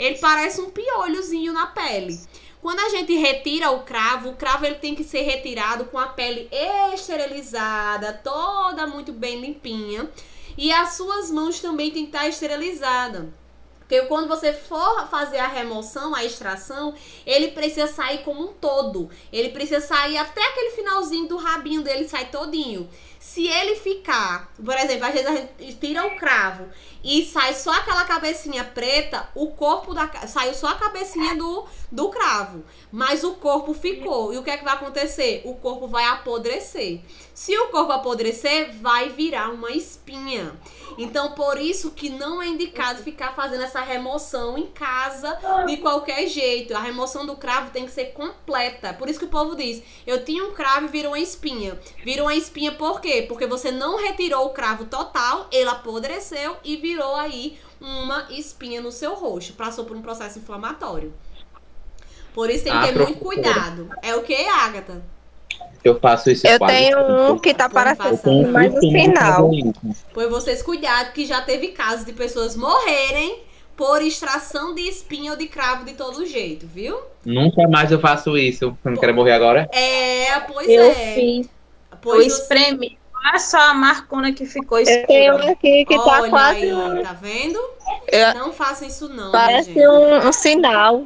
ele parece um piolhozinho na pele. Quando a gente retira o cravo, o cravo ele tem que ser retirado com a pele esterilizada, toda muito bem limpinha. E as suas mãos também tem que estar esterilizadas. Porque quando você for fazer a remoção, a extração, ele precisa sair como um todo. Ele precisa sair até aquele finalzinho do rabinho dele, sai todinho. Se ele ficar, por exemplo, às vezes a gente tira o cravo e sai só aquela cabecinha preta, o corpo da saiu só a cabecinha do, do cravo, mas o corpo ficou. E o que é que vai acontecer? O corpo vai apodrecer. Se o corpo apodrecer, vai virar uma espinha. Então, por isso que não é indicado ficar fazendo essa remoção em casa de qualquer jeito. A remoção do cravo tem que ser completa. Por isso que o povo diz, eu tinha um cravo e virou uma espinha. Virou uma espinha por quê? Porque você não retirou o cravo total, ele apodreceu e virou aí uma espinha no seu rosto. Passou por um processo inflamatório. Por isso tem que Ah, ter muito professora. cuidado. É o que, Agatha? Eu faço isso Eu quase tenho sempre. um que tá Pois faça. parecendo mais no Costumo final. fazer isso. Pois vocês cuidado que já teve casos de pessoas morrerem por extração de espinha ou de cravo de todo jeito, viu? Nunca mais eu faço isso. Você não quer morrer agora? É, pois Eu é. fiz. Eu Pois você- espremi. Olha só a marcona que ficou Eu tenho escura. um aqui que tá Olha quase aí, um. tá vendo? Eu- Não façam isso não, minha Parece gente. um, um sinal.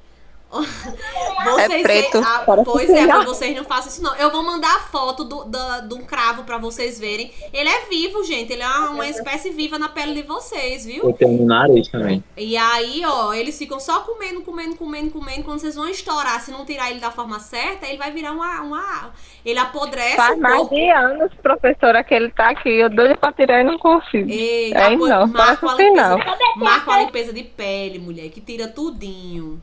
Vocês É preto, ah, parece pois um é, sinal. mas vocês não façam isso não. Eu vou mandar a foto do, do, de um cravo pra vocês verem. Ele é vivo, gente. Ele é uma, uma espécie viva na pele de vocês, viu? Eu tenho no nariz também. E aí, ó, eles ficam só comendo, comendo, comendo, comendo. Quando vocês vão estourar, se não tirar ele da forma certa, ele vai virar uma... uma ele apodrece Faz o mais corpo. de anos, professora, que ele tá aqui. Eu doido pra tirar e não consigo. Eita, É, pois não, marca parece um uma limpeza, sinal. marca uma limpeza de pele, mulher, que tira tudinho.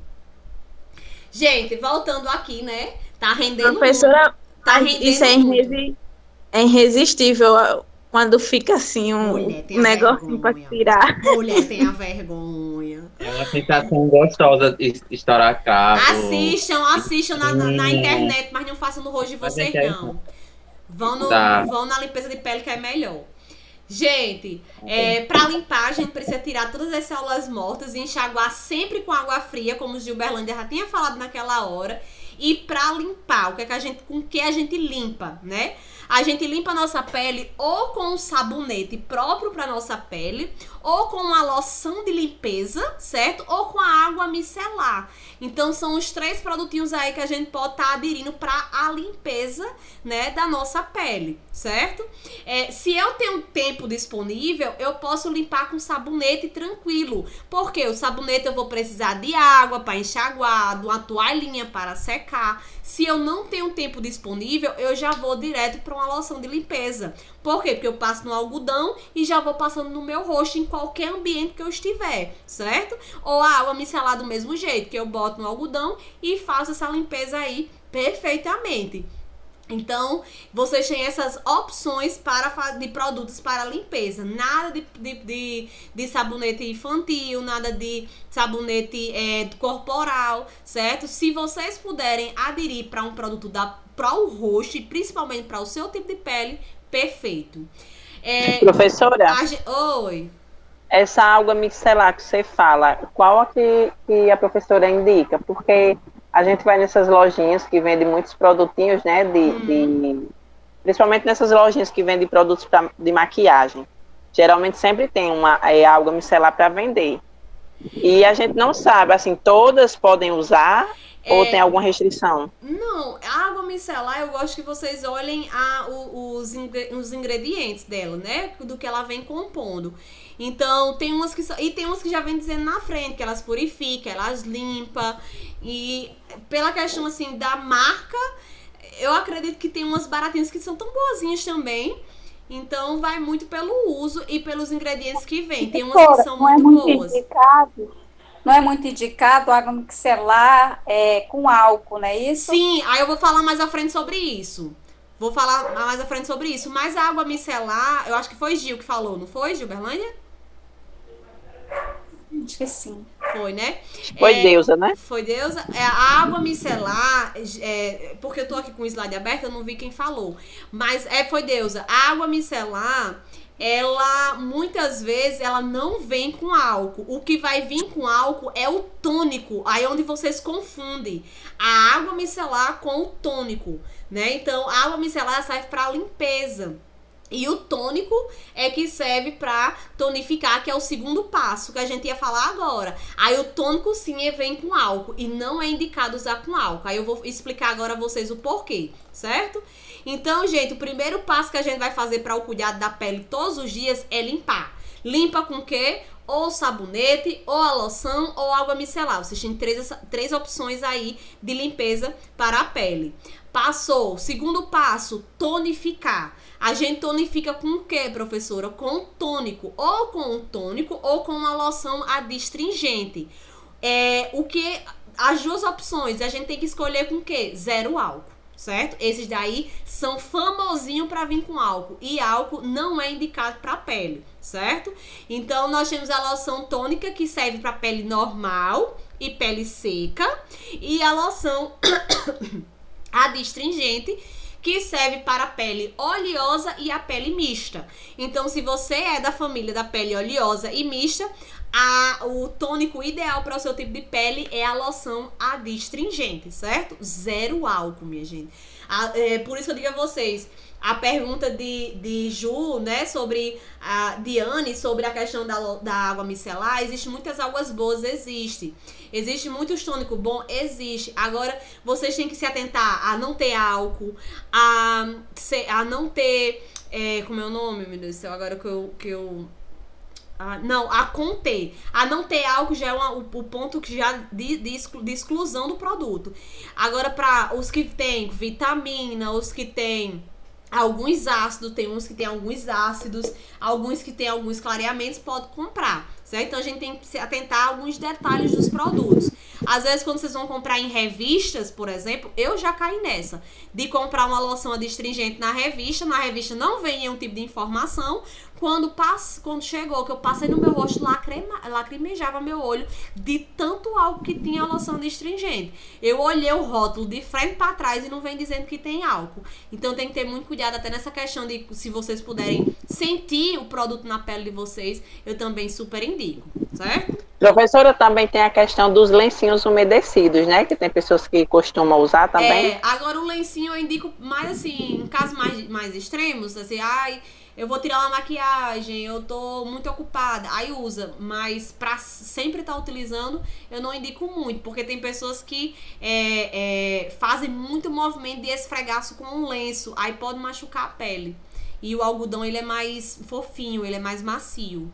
Gente, voltando aqui, né? Tá rendendo Professora, muito. Tá rendendo isso é, muito. irresi- é irresistível quando fica assim um, Mulher, tem um a negocinho pra vergonha. tirar. Mulher, tem a vergonha. É uma sensação gostosa de estourar cravo. Assistam, assistam na, na, na Hum. internet, mas não façam no rosto de Mas vocês, é que é não. Vão, no, Tá. vão na limpeza de pele que é melhor. Gente, é, pra limpar, a gente precisa tirar todas as células mortas e enxaguar sempre com água fria, como o Gilberlândia já tinha falado naquela hora. E pra limpar, o que é que a gente, com que a gente limpa, né? A gente limpa a nossa pele ou com um sabonete próprio para nossa pele, ou com uma loção de limpeza, certo? Ou com a água micelar. Então são os três produtinhos aí que a gente pode estar tá aderindo para a limpeza, né, da nossa pele, certo? É, se eu tenho tempo disponível, eu posso limpar com sabonete tranquilo. Porque o sabonete eu vou precisar de água para enxaguar, de uma toalhinha para secar. Se eu não tenho tempo disponível, eu já vou direto para uma loção de limpeza. Por quê? Porque eu passo no algodão e já vou passando no meu rosto em qualquer ambiente que eu estiver, certo? Ou a água micelar do mesmo jeito, que eu boto no algodão e faço essa limpeza aí perfeitamente. Então, vocês têm essas opções para, de produtos para limpeza. Nada de, de, de, de sabonete infantil, nada de sabonete é, corporal, certo? Se vocês puderem aderir para um produto para o rosto e principalmente para o seu tipo de pele, perfeito. É, Professora, a gen- Oi. essa água micelar que você fala, qual a que, que a professora indica? Porque a gente vai nessas lojinhas que vendem muitos produtinhos, né? De, de- principalmente nessas lojinhas que vendem produtos pra, de maquiagem. Geralmente sempre tem uma é, água micelar para vender. E a gente não sabe, assim, todas podem usar ou É, tem alguma restrição? Não, a água micelar, eu gosto que vocês olhem a, o- os, ingre- os ingredientes dela, né? Do que ela vem compondo. Então, tem umas que são, e tem umas que já vem dizendo na frente, que elas purificam, elas limpam. E pela questão, assim, da marca, eu acredito que tem umas baratinhas que são tão boazinhas também. Então, vai muito pelo uso e pelos ingredientes que vem. Tem umas que Doutora, são não é muito muito boas. indicado, não é muito indicado água micelar é, com álcool, não é isso? Sim, aí eu vou falar mais à frente sobre isso. Vou falar mais à frente sobre isso. Mas a água micelar, eu acho que foi Gil que falou, não foi, Gilberlândia? Acho que sim. Foi, né? Foi É, Deusa, né? Foi Deusa. É, a água micelar, é, porque eu tô aqui com o slide aberto, eu não vi quem falou. Mas é, foi Deusa. A água micelar, ela, muitas vezes, ela não vem com álcool. O que vai vir com álcool é o tônico. Aí é onde vocês confundem a água micelar com o tônico, né? Então, a água micelar serve para limpeza. E o tônico é que serve pra tonificar, que é o segundo passo que a gente ia falar agora. Aí o tônico sim vem com álcool e não é indicado usar com álcool. Aí eu vou explicar agora a vocês o porquê, certo? Então, gente, o primeiro passo que a gente vai fazer para o cuidado da pele todos os dias é limpar. Limpa com o quê? Ou sabonete, ou a loção, ou água micelar. Vocês têm três, três opções aí de limpeza para a pele. Passou. Segundo passo, tonificar. A gente tonifica com o quê, professora? Com tônico. Ou com um tônico, ou com uma loção adstringente. É, o que, as duas opções, a gente tem que escolher com o quê? Zero álcool, certo? Esses daí são famosinhos para vir com álcool. E álcool não é indicado para a pele, certo? Então, nós temos a loção tônica, que serve para pele normal e pele seca. E a loção adstringente, que serve para a pele oleosa e a pele mista. Então, se você é da família da pele oleosa e mista, a, o tônico ideal para o seu tipo de pele é a loção adstringente, certo? Zero álcool, minha gente. A, é, por isso eu digo a vocês, a pergunta de, de Ju, né, sobre a Diane, sobre a questão da, da água micelar, existe muitas águas boas, existe. Existe muito tônico bom, existe. Agora, vocês têm que se atentar a não ter álcool, a, a não ter, é, como é o nome, meu Deus do céu, agora que eu... Que eu Ah, não, a conter. A não ter álcool já é uma, o, o ponto que já de, de, exclu, de exclusão do produto. Agora, para os que tem vitamina, os que tem alguns ácidos, tem uns que tem alguns ácidos, alguns que tem alguns clareamentos, pode comprar, certo? Então a gente tem que se atentar a alguns detalhes dos produtos. Às vezes, quando vocês vão comprar em revistas, por exemplo, eu já caí nessa, de comprar uma loção adstringente na revista, na revista não vem nenhum tipo de informação. Quando, pass... Quando chegou, que eu passei no meu rosto, lacrima... lacrimejava meu olho de tanto álcool que tinha a loção adstringente. Eu olhei o rótulo de frente para trás e não vem dizendo que tem álcool. Então tem que ter muito cuidado até nessa questão de, se vocês puderem sentir o produto na pele de vocês, eu também super indico, certo? Professora, também tem a questão dos lencinhos umedecidos, né? Que tem pessoas que costumam usar também. É, agora o lencinho eu indico mais assim, em casos mais, mais extremos, assim, ai... eu vou tirar uma maquiagem, eu tô muito ocupada, aí usa, mas pra sempre estar tá utilizando, eu não indico muito, porque tem pessoas que é, é, fazem muito movimento de esfregaço com um lenço, aí pode machucar a pele. E o algodão, ele é mais fofinho, ele é mais macio,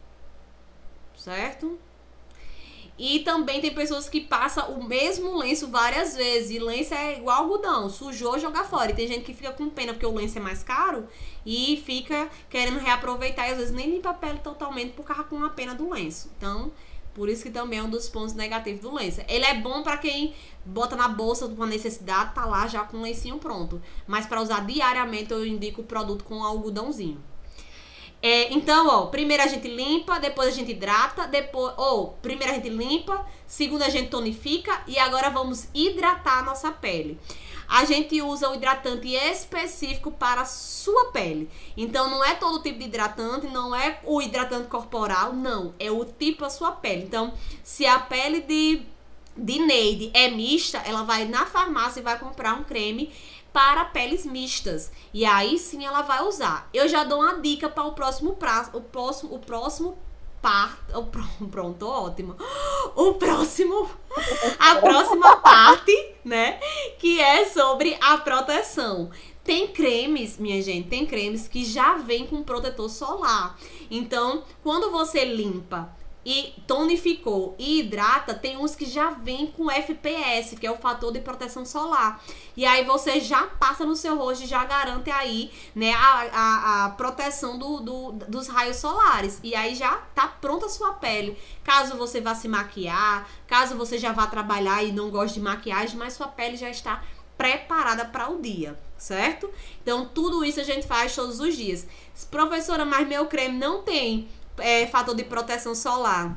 certo? E também tem pessoas que passam o mesmo lenço várias vezes. E lenço é igual algodão. Sujou, joga fora. E tem gente que fica com pena porque o lenço é mais caro e fica querendo reaproveitar. E às vezes nem limpa a pele totalmente por causa com a pena do lenço. Então, por isso que também é um dos pontos negativos do lenço. Ele é bom pra quem bota na bolsa com a necessidade, tá lá já com o lencinho pronto. Mas pra usar diariamente eu indico o produto com algodãozinho. É, então, ó, primeiro a gente limpa, depois a gente hidrata, depois, ou, primeiro a gente limpa, segundo a gente tonifica e agora vamos hidratar a nossa pele. A gente usa o hidratante específico para a sua pele. Então, não é todo tipo de hidratante, não é o hidratante corporal, não, é o tipo da sua pele. Então, se a pele de, de Neide é mista, ela vai na farmácia e vai comprar um creme para peles mistas. E aí sim ela vai usar. Eu já dou uma dica para o próximo prazo, o próximo, o próximo par, o pronto, ótimo. O próximo, a próxima parte, né, que é sobre a proteção. Tem cremes, minha gente, tem cremes que já vem com protetor solar. Então, quando você limpa e tonificou e hidrata, tem uns que já vem com F P S, que é o fator de proteção solar. E aí você já passa no seu rosto e já garante aí, né, a, a, a proteção do, do, dos raios solares. E aí já tá pronta a sua pele. Caso você vá se maquiar, caso você já vá trabalhar e não goste de maquiagem, mas sua pele já está preparada para o dia, certo? Então tudo isso a gente faz todos os dias. Professora, mas meu creme não tem É, fator de proteção solar.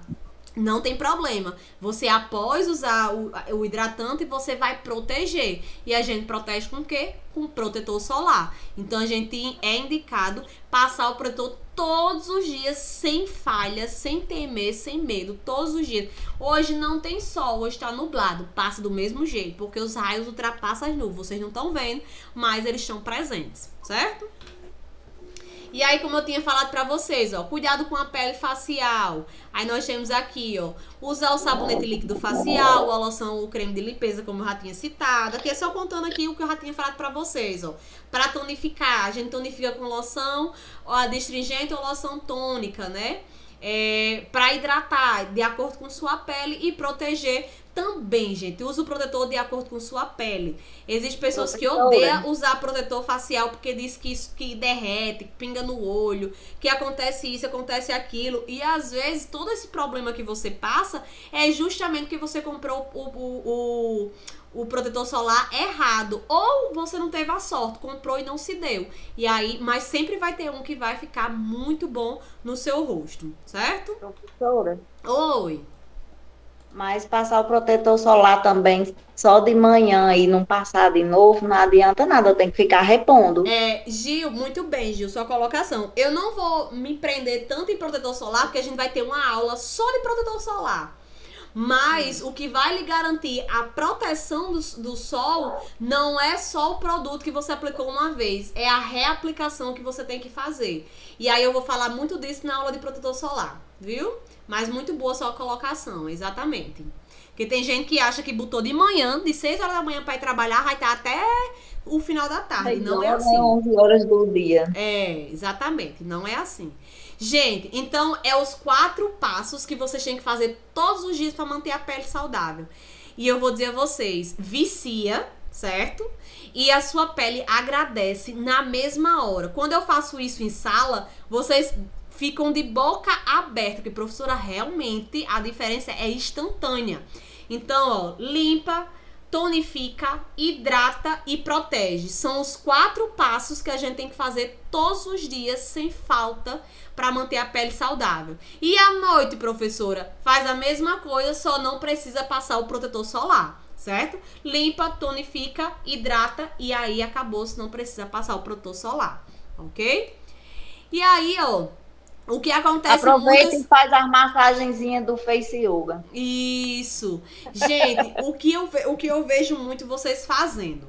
não tem problema. Você, após usar o, o hidratante, você vai proteger. E a gente protege com o quê? Com protetor solar. Então, a gente é indicado passar o protetor todos os dias, sem falhas, sem temer, sem medo, todos os dias. Hoje não tem sol, hoje tá nublado. Passa do mesmo jeito, porque os raios ultrapassam as nuvens. Vocês não estão vendo, mas eles estão presentes, certo? E aí, como eu tinha falado pra vocês, ó, cuidado com a pele facial. Aí nós temos aqui, ó, usar o sabonete líquido facial, a loção, o creme de limpeza, como eu já tinha citado. Aqui é só contando aqui o que eu já tinha falado pra vocês, ó. Pra tonificar, a gente tonifica com loção, ó, adstringente ou loção tônica, né? É, pra hidratar, de acordo com sua pele e proteger também, gente. Usa o protetor de acordo com sua pele. Existem pessoas que odeiam usar protetor facial porque diz que isso que derrete, que pinga no olho, que acontece isso, acontece aquilo. E às vezes todo esse problema que você passa é justamente que você comprou o, o, o, o protetor solar errado. Ou você não teve a sorte, comprou e não se deu. E aí, mas sempre vai ter um que vai ficar muito bom no seu rosto, certo? Professora. Oi. Mas passar o protetor solar também só de manhã e não passar de novo, não adianta nada, tem que ficar repondo. É, Gil, muito bem, Gil, sua colocação. Eu não vou me prender tanto em protetor solar, porque a gente vai ter uma aula só de protetor solar. Mas hum. o que vai lhe garantir a proteção do, do sol não é só o produto que você aplicou uma vez, é a reaplicação que você tem que fazer. E aí eu vou falar muito disso na aula de protetor solar, viu? Mas muito boa sua colocação, exatamente. Porque tem gente que acha que botou de manhã, de seis horas da manhã para ir trabalhar, vai estar até o final da tarde. Não é assim. onze horas do dia. É, exatamente. Não é assim. Gente, então é os quatro passos que vocês têm que fazer todos os dias para manter a pele saudável. E eu vou dizer a vocês, vicia, certo? E a sua pele agradece na mesma hora. Quando eu faço isso em sala, vocês ficam de boca aberta, porque, professora, realmente a diferença é instantânea. Então, ó, limpa, tonifica, hidrata e protege. São os quatro passos que a gente tem que fazer todos os dias, sem falta, para manter a pele saudável. E à noite, professora, faz a mesma coisa, só não precisa passar o protetor solar, certo? Limpa, tonifica, hidrata e aí acabou, se não precisa passar o protetor solar, ok? E aí, ó, o que acontece... Aproveita muitas... e faz as massagenzinhas do Face Yoga. Isso. Gente, o, que eu ve... o que eu vejo muito vocês fazendo?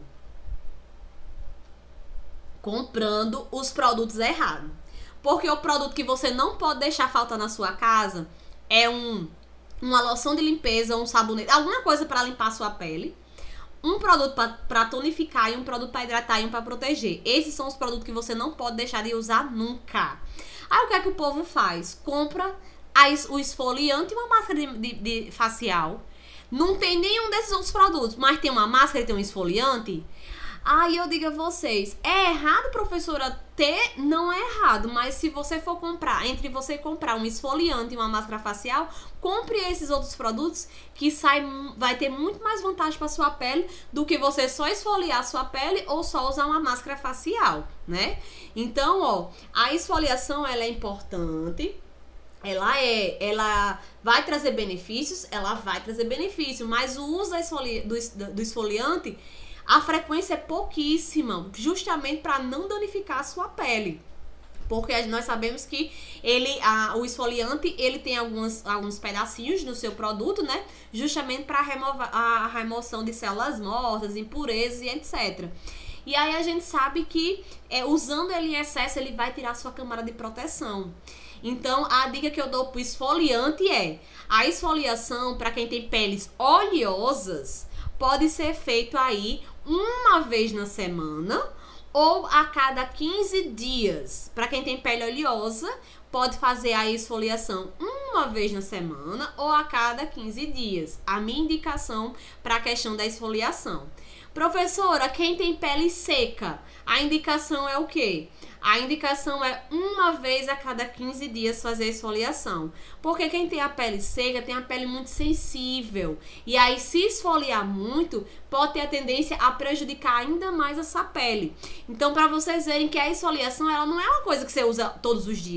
Comprando os produtos errados. Porque o produto que você não pode deixar faltar na sua casa é um, uma loção de limpeza, um sabonete, alguma coisa para limpar a sua pele. Um produto para tonificar e um produto para hidratar e um para proteger. Esses são os produtos que você não pode deixar de usar nunca. Aí o que é que o povo faz? Compra a, o esfoliante e uma máscara de, de, de facial. Não tem nenhum desses outros produtos, mas tem uma máscara e tem um esfoliante. Aí eu digo a vocês, é errado, professora, ter? Não é errado, mas se você for comprar, entre você comprar um esfoliante e uma máscara facial, compre esses outros produtos que sai, vai ter muito mais vantagem para sua pele do que você só esfoliar a sua pele ou só usar uma máscara facial, né? Então, ó, a esfoliação, ela é importante. Ela é, ela vai trazer benefícios, ela vai trazer benefício, mas o uso da esfoli, do, do esfoliante, a frequência é pouquíssima, justamente para não danificar a sua pele. Porque nós sabemos que ele, a, o esfoliante, ele tem algumas, alguns pedacinhos no seu produto, né? Justamente para a remoção de células mortas, impurezas e etcétera. E aí a gente sabe que é, usando ele em excesso, ele vai tirar a sua camada de proteção. Então, a dica que eu dou pro esfoliante é: a esfoliação, para quem tem peles oleosas, pode ser feito aí uma vez na semana ou a cada quinze dias. Para quem tem pele oleosa, pode fazer a esfoliação uma vez na semana ou a cada quinze dias. A minha indicação para a questão da esfoliação. Professora, quem tem pele seca, a indicação é o quê? A indicação é uma vez a cada quinze dias fazer a esfoliação. Porque quem tem a pele seca tem a pele muito sensível. E aí, se esfoliar muito, pode ter a tendência a prejudicar ainda mais essa pele. Então, para vocês verem que a esfoliação, ela não é uma coisa que você usa todos os dias. Não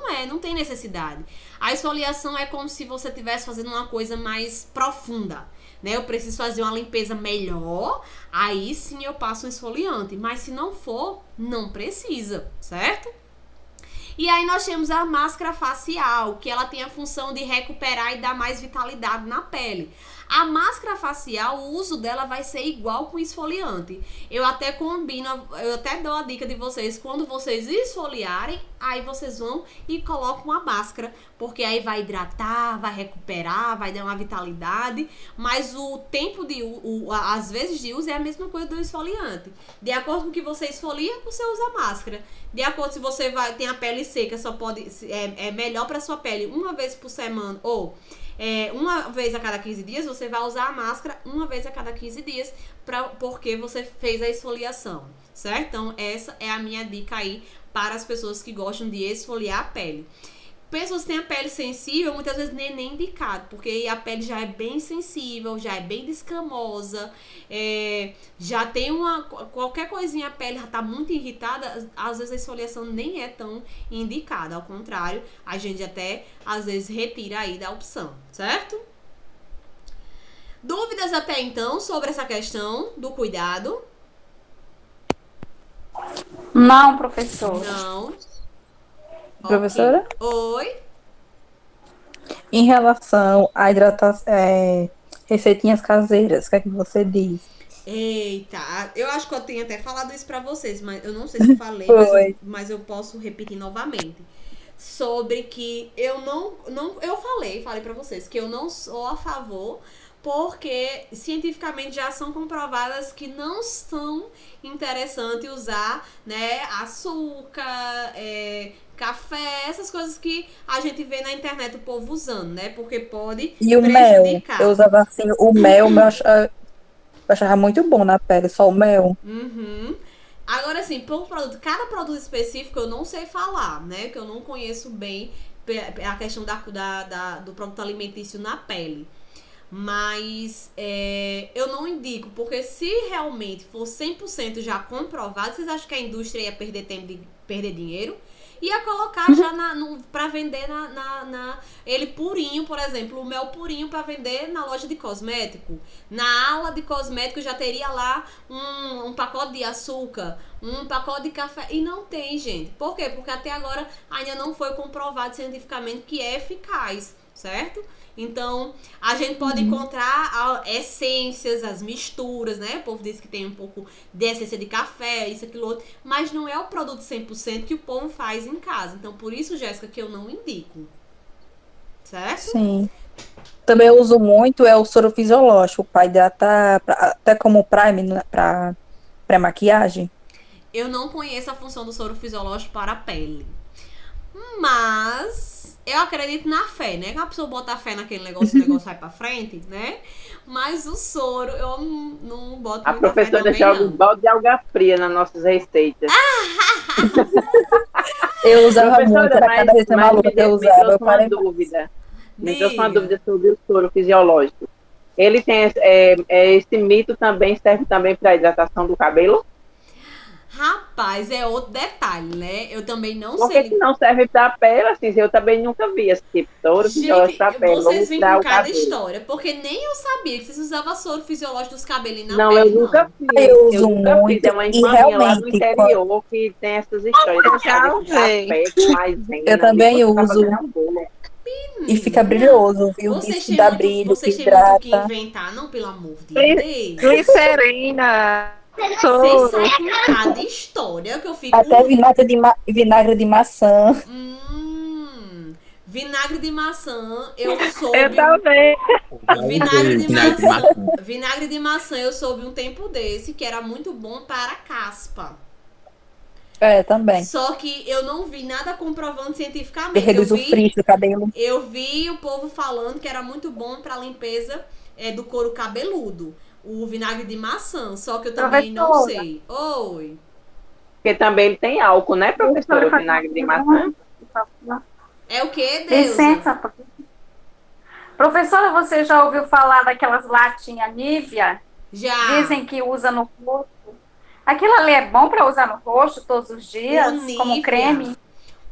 não é, não tem necessidade. A esfoliação é como se você estivesse fazendo uma coisa mais profunda, né? Eu preciso fazer uma limpeza melhor, aí sim eu passo um esfoliante. Mas se não for, não precisa, certo? E aí nós temos a máscara facial, que ela tem a função de recuperar e dar mais vitalidade na pele. A máscara facial, o uso dela vai ser igual com esfoliante. Eu até combino, eu até dou a dica de vocês, quando vocês esfoliarem, aí vocês vão e colocam uma máscara, porque aí vai hidratar, vai recuperar, vai dar uma vitalidade, mas o tempo de, o, as vezes de uso é a mesma coisa do esfoliante. De acordo com o que você esfolia, você usa máscara. De acordo se você vai, tem a pele seca, só pode, é, é melhor para sua pele uma vez por semana, ou É, uma vez a cada quinze dias, você vai usar a máscara uma vez a cada quinze dias, pra, porque você fez a esfoliação, certo? Então, essa é a minha dica aí para as pessoas que gostam de esfoliar a pele. Pessoas que têm a pele sensível, muitas vezes nem, nem indicado, porque a pele já é bem sensível, já é bem descamosa, é, já tem uma... Qualquer coisinha a pele já tá muito irritada, às vezes a esfoliação nem é tão indicada, ao contrário, a gente até, às vezes, retira aí da opção, certo? Dúvidas até então sobre essa questão do cuidado? Não, professor. Não. Professora? Oi. Em relação à hidratação, é, receitinhas caseiras, o que é que você diz? Eita, eu acho que eu tenho até falado isso pra vocês, mas eu não sei se eu falei, mas eu, mas eu posso repetir novamente. Sobre que eu não, não... Eu falei, falei pra vocês, que eu não sou a favor, porque cientificamente já são comprovadas que não são interessantes usar, né, açúcar, é, café, essas coisas que a gente vê na internet o povo usando, né? Porque pode E o mel? Eu usava assim, o mel, eu achava, eu achava muito bom na pele, só o mel. Uhum. Agora, assim, por produto, cada produto específico eu não sei falar, né? Que eu não conheço bem a questão da, da, da, do produto alimentício na pele. Mas é, eu não indico, porque se realmente for cem por cento já comprovado, vocês acham que a indústria ia perder tempo de perder dinheiro? Ia colocar já na, no, pra vender na, na, na... Ele purinho, por exemplo, o mel purinho pra vender na loja de cosmético. Na ala de cosmético já teria lá um, um pacote de açúcar, um pacote de café. E não tem, gente. Por quê? Porque até agora ainda não foi comprovado cientificamente que é eficaz, certo? Então, a gente pode uhum. encontrar a, essências, as misturas, né? O povo diz que tem um pouco de essência de café, isso, aquilo, outro. Mas não é o produto cem por cento que o povo faz em casa. Então, por isso, Jéssica, que eu não indico. Certo? Sim. Também eu uso muito é o soro fisiológico para hidratar, pra, até como prime para pré-maquiagem. Eu não conheço a função do soro fisiológico para a pele. Mas... eu acredito na fé, né? Que a pessoa bota fé naquele negócio, o negócio vai pra frente, né? Mas o soro, eu não, não boto a muita fé também, professora joga um balde de alga fria nas nossas receitas. Eu usava muito, era cada vez mais maluca que eu usava. Eu parei uma dúvida. Me trouxe uma dúvida sobre o soro fisiológico. Ele tem é, é, esse mito também serve também para hidratação do cabelo? Rapaz, é outro detalhe, né? Eu também não Por sei. que que não serve pra pele? Assim, eu também nunca vi esse tipo de soro fisiológico pra pele. Vocês vêm com cada cabelo. história, porque nem eu sabia que vocês usavam soro fisiológico dos cabelos na não, pele. Eu nunca não, fiz. eu Eu uso nunca muito. fiz. É uma E irmã minha lá do realmente, interior quando... que tem essas histórias. Eu já usei. Eu também uso. E fica brilhoso, viu? Vocês Isso têm dá muito, brilho, vocês que têm muito que hidrata. inventar, não, pelo amor de Deus. Glicerina. Vocês Soro. sabem cada história que eu fico... Até vinagre de, ma... vinagre de maçã. Hum, vinagre de maçã, eu soube... Eu também. Vinagre de, Vinagre de maçã, maçã. vinagre de maçã eu soube um tempo desse que era muito bom para caspa. É, também. Só que eu não vi nada comprovando Ele cientificamente. Eu reduz o vi, frizz do cabelo. eu vi o povo falando que era muito bom para limpeza é, do couro cabeludo. O vinagre de maçã, só que eu também não Professora. sei. Oi. Porque também ele tem álcool, né, professora? O vinagre de maçã. É o que, Deus? Licença. Professora, você já ouviu falar daquelas latinhas Nivea? Já. Dizem que usa no rosto. Aquilo ali é bom para usar no rosto todos os dias, O como Nivea. creme?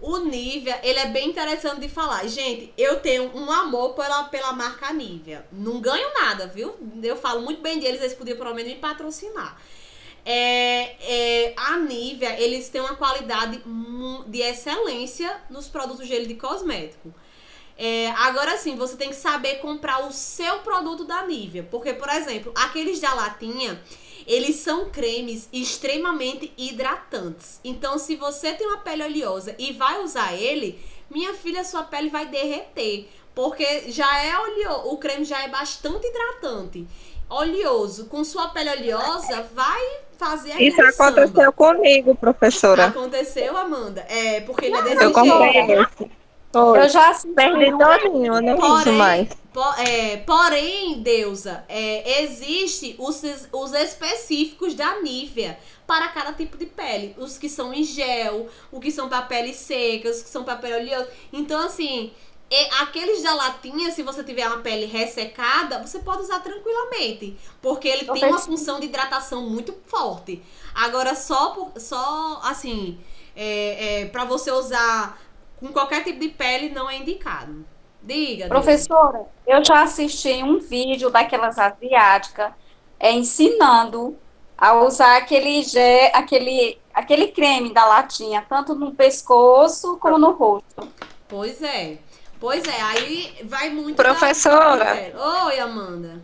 o Nivea, ele é bem interessante de falar. Gente, eu tenho um amor pela, pela marca Nivea. Não ganho nada, viu? Eu falo muito bem deles, eles podiam pelo menos me patrocinar. É, é, a Nivea, eles têm uma qualidade de excelência nos produtos gel de cosmético. É, agora sim, você tem que saber comprar o seu produto da Nivea. Porque, por exemplo, aqueles da latinha, eles são cremes extremamente hidratantes. Então, se você tem uma pele oleosa e vai usar ele, minha filha, sua pele vai derreter. Porque já é oleoso, o creme já é bastante hidratante. Oleoso, com sua pele oleosa, vai fazer aquele Isso aconteceu samba. Comigo, professora. Aconteceu, Amanda? É, porque ele é desse Eu comprei jeito. esse. Foi. Eu já assisti Perdi um- todinho, eu não uso mais. Po- é, porém, Deusa, é, existe os, os específicos da Nivea para cada tipo de pele. Os que são em gel, os que são para pele seca, os que são para pele oleosa. Então, assim, e aqueles da latinha, se você tiver uma pele ressecada, você pode usar tranquilamente. Porque ele tem uma função de hidratação muito forte. Agora, só, por, só assim, é, é, para você usar com qualquer tipo de pele, não é indicado. Diga, Deusa. Professora, eu já assisti um vídeo daquelas asiáticas é, ensinando a usar aquele, gel, aquele, aquele creme da latinha, tanto no pescoço como no rosto. Pois é. Pois é, aí vai muito... Professora. Da... Oi, Amanda.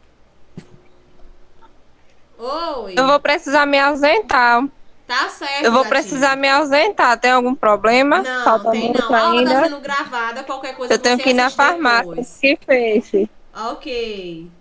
Oi. Eu vou precisar me ausentar. Tá certo, Eu vou gatinha. precisar me ausentar. Tem algum problema? Não, Falta tem muito não. A aula tá ainda. sendo gravada, qualquer coisa Eu tenho você que ir na assiste farmácia. depois. Que fez? Ok.